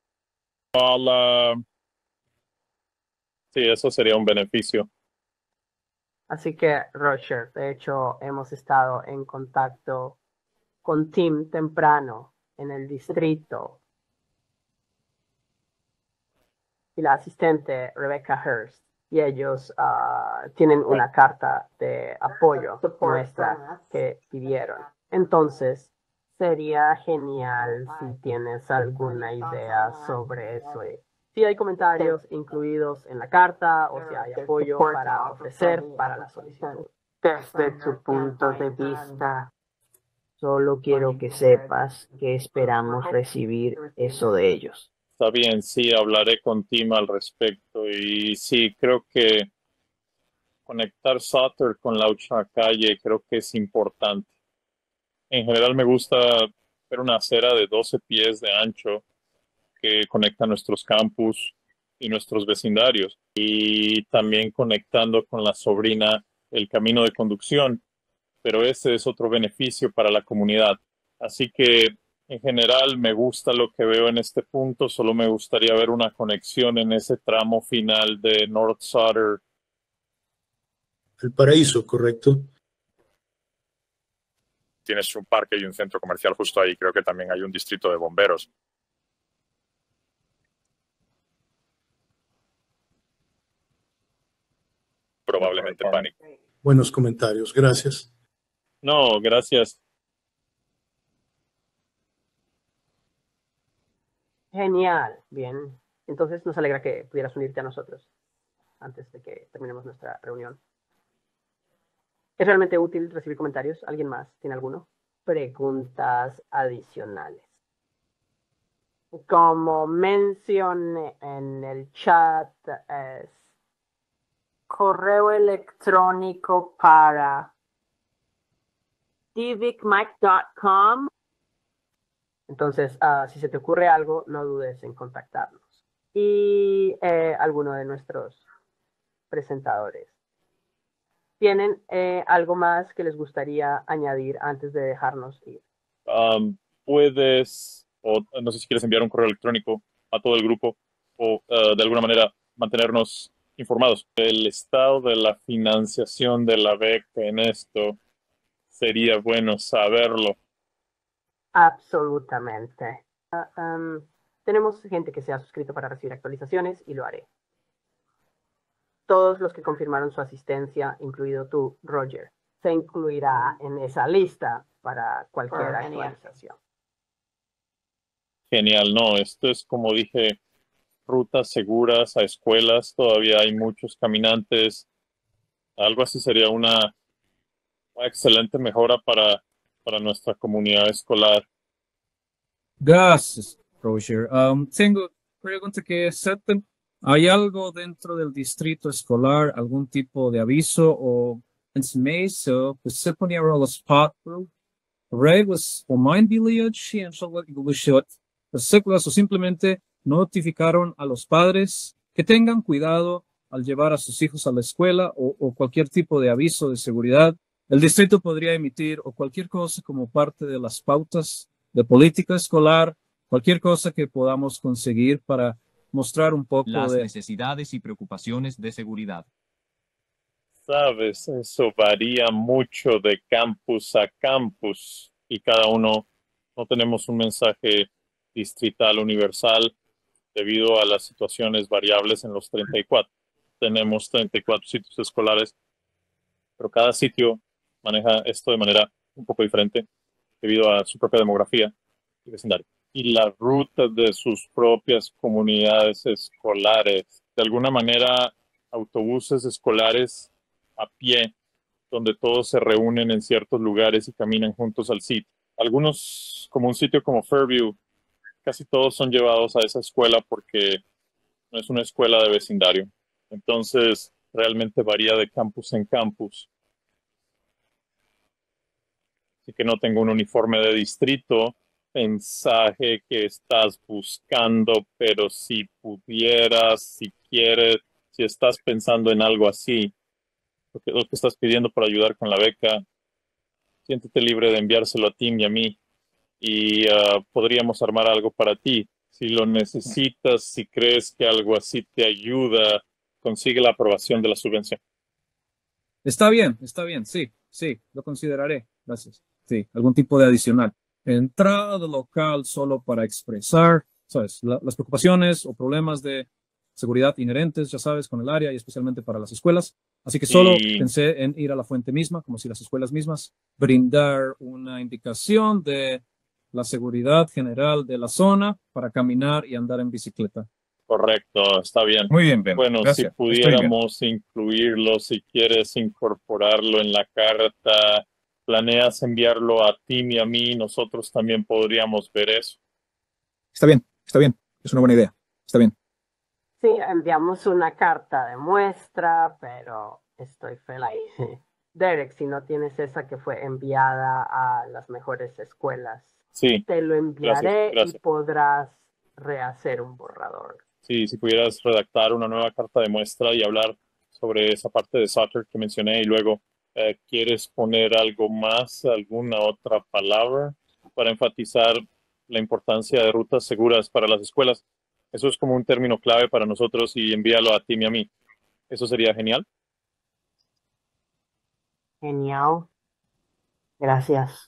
Hola. Sí, eso sería un beneficio. Así que, Roger, de hecho, hemos estado en contacto con Tim temprano en el distrito y la asistente Rebecca Hurst, y ellos uh, tienen una carta de apoyo nuestra que pidieron. Entonces, sería genial si tienes alguna idea sobre eso. Si hay comentarios incluidos en la carta o si hay apoyo para ofrecer para la solicitud. Desde tu punto de vista, solo quiero que sepas que esperamos recibir eso de ellos. Está bien, sí, hablaré con Tim al respecto. Y sí, creo que conectar Sutter con la otra calle creo que es importante. En general me gusta ver una acera de doce pies de ancho que conecta nuestros campus y nuestros vecindarios. Y también conectando con la sobrina el camino de conducción. Pero ese es otro beneficio para la comunidad. Así que en general me gusta lo que veo en este punto, solo me gustaría ver una conexión en ese tramo final de North Sutter. El paraíso, ¿correcto? Tienes un parque y un centro comercial justo ahí. Creo que también hay un distrito de bomberos. Probablemente pánico. Buenos comentarios, gracias. No, gracias. Genial, bien. Entonces nos alegra que pudieras unirte a nosotros antes de que terminemos nuestra reunión. ¿Es realmente útil recibir comentarios? ¿Alguien más tiene alguno? Preguntas adicionales. Como mencioné en el chat, es correo electrónico para civic mike punto com. Entonces, uh, si se te ocurre algo, no dudes en contactarnos. Y eh, alguno de nuestros presentadores. ¿Tienen eh, algo más que les gustaría añadir antes de dejarnos ir? Um, puedes, o no sé si quieres enviar un correo electrónico a todo el grupo o uh, de alguna manera mantenernos informados. El estado de la financiación de la beca en esto sería bueno saberlo. Absolutamente. Uh, um, tenemos gente que se ha suscrito para recibir actualizaciones y lo haré. Todos los que confirmaron su asistencia, incluido tú, Roger, se incluirá en esa lista para cualquier actualización. Genial, no, esto es como dije, rutas seguras a escuelas, todavía hay muchos caminantes, algo así sería una, una excelente mejora para, para nuestra comunidad escolar. Gracias, Roger. Um, tengo pregunta que hacerte. ¿Hay algo dentro del distrito escolar, algún tipo de aviso o information que se ponía a los padres? Reglas o mind village en las escuelas o simplemente notificaron a los padres que tengan cuidado al llevar a sus hijos a la escuela o, o cualquier tipo de aviso de seguridad. El distrito podría emitir o cualquier cosa como parte de las pautas de política escolar, cualquier cosa que podamos conseguir para mostrar un poco las de necesidades y preocupaciones de seguridad. Sabes, eso varía mucho de campus a campus y cada uno no tenemos un mensaje distrital universal debido a las situaciones variables en los treinta y cuatro. Tenemos treinta y cuatro sitios escolares, pero cada sitio maneja esto de manera un poco diferente debido a su propia demografía y vecindario. Y las rutas de sus propias comunidades escolares. De alguna manera, autobuses escolares a pie, donde todos se reúnen en ciertos lugares y caminan juntos al sitio. Algunos, como un sitio como Fairview, casi todos son llevados a esa escuela porque no es una escuela de vecindario. Entonces, realmente varía de campus en campus. Así que no tengo un uniforme de distrito, mensaje que estás buscando, pero si pudieras, si quieres, si estás pensando en algo así, lo que, lo que estás pidiendo para ayudar con la beca, siéntete libre de enviárselo a Tim y a mí y uh, podríamos armar algo para ti. Si lo necesitas, si crees que algo así te ayuda, consigue la aprobación de la subvención. Está bien, está bien, sí, sí, lo consideraré. Gracias. Sí, algún tipo de adicional. Entrada local solo para expresar, ¿sabes? La, las preocupaciones o problemas de seguridad inherentes, ya sabes, con el área y especialmente para las escuelas. Así que solo Y- pensé en ir a la fuente misma, como si las escuelas mismas, brindar una indicación de la seguridad general de la zona para caminar y andar en bicicleta. Correcto, está bien. Muy bien, Ben. Bueno, Gracias. si pudiéramos incluirlo, si quieres incorporarlo en la carta, planeas enviarlo a Tim y a mí, nosotros también podríamos ver eso. Está bien, está bien. Es una buena idea. Está bien. Sí, enviamos una carta de muestra, pero estoy feliz. Derek, si no tienes esa que fue enviada a las mejores escuelas, Sí, te lo enviaré gracias, gracias. y podrás rehacer un borrador. Sí, si pudieras redactar una nueva carta de muestra y hablar sobre esa parte de Sutter que mencioné y luego eh, quieres poner algo más, alguna otra palabra para enfatizar la importancia de rutas seguras para las escuelas. Eso es como un término clave para nosotros y envíalo a Tim y a mí. Eso sería genial. Genial. Gracias.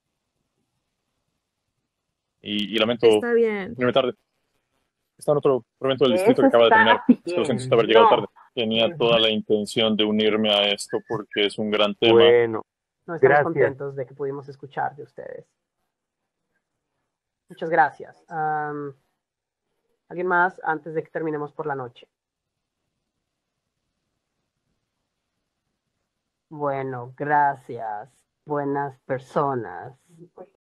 Y, y lamento Está bien. ponerme tarde. Está en otro evento del distrito Eso que acaba de está terminar. Es que lo bien. siento haber llegado No. tarde. Tenía toda la intención de unirme a esto porque es un gran tema. Bueno, no estamos gracias. contentos de que pudimos escuchar de ustedes. Muchas gracias. Am, ¿Alguien más antes de que terminemos por la noche? Bueno, gracias. Buenas personas.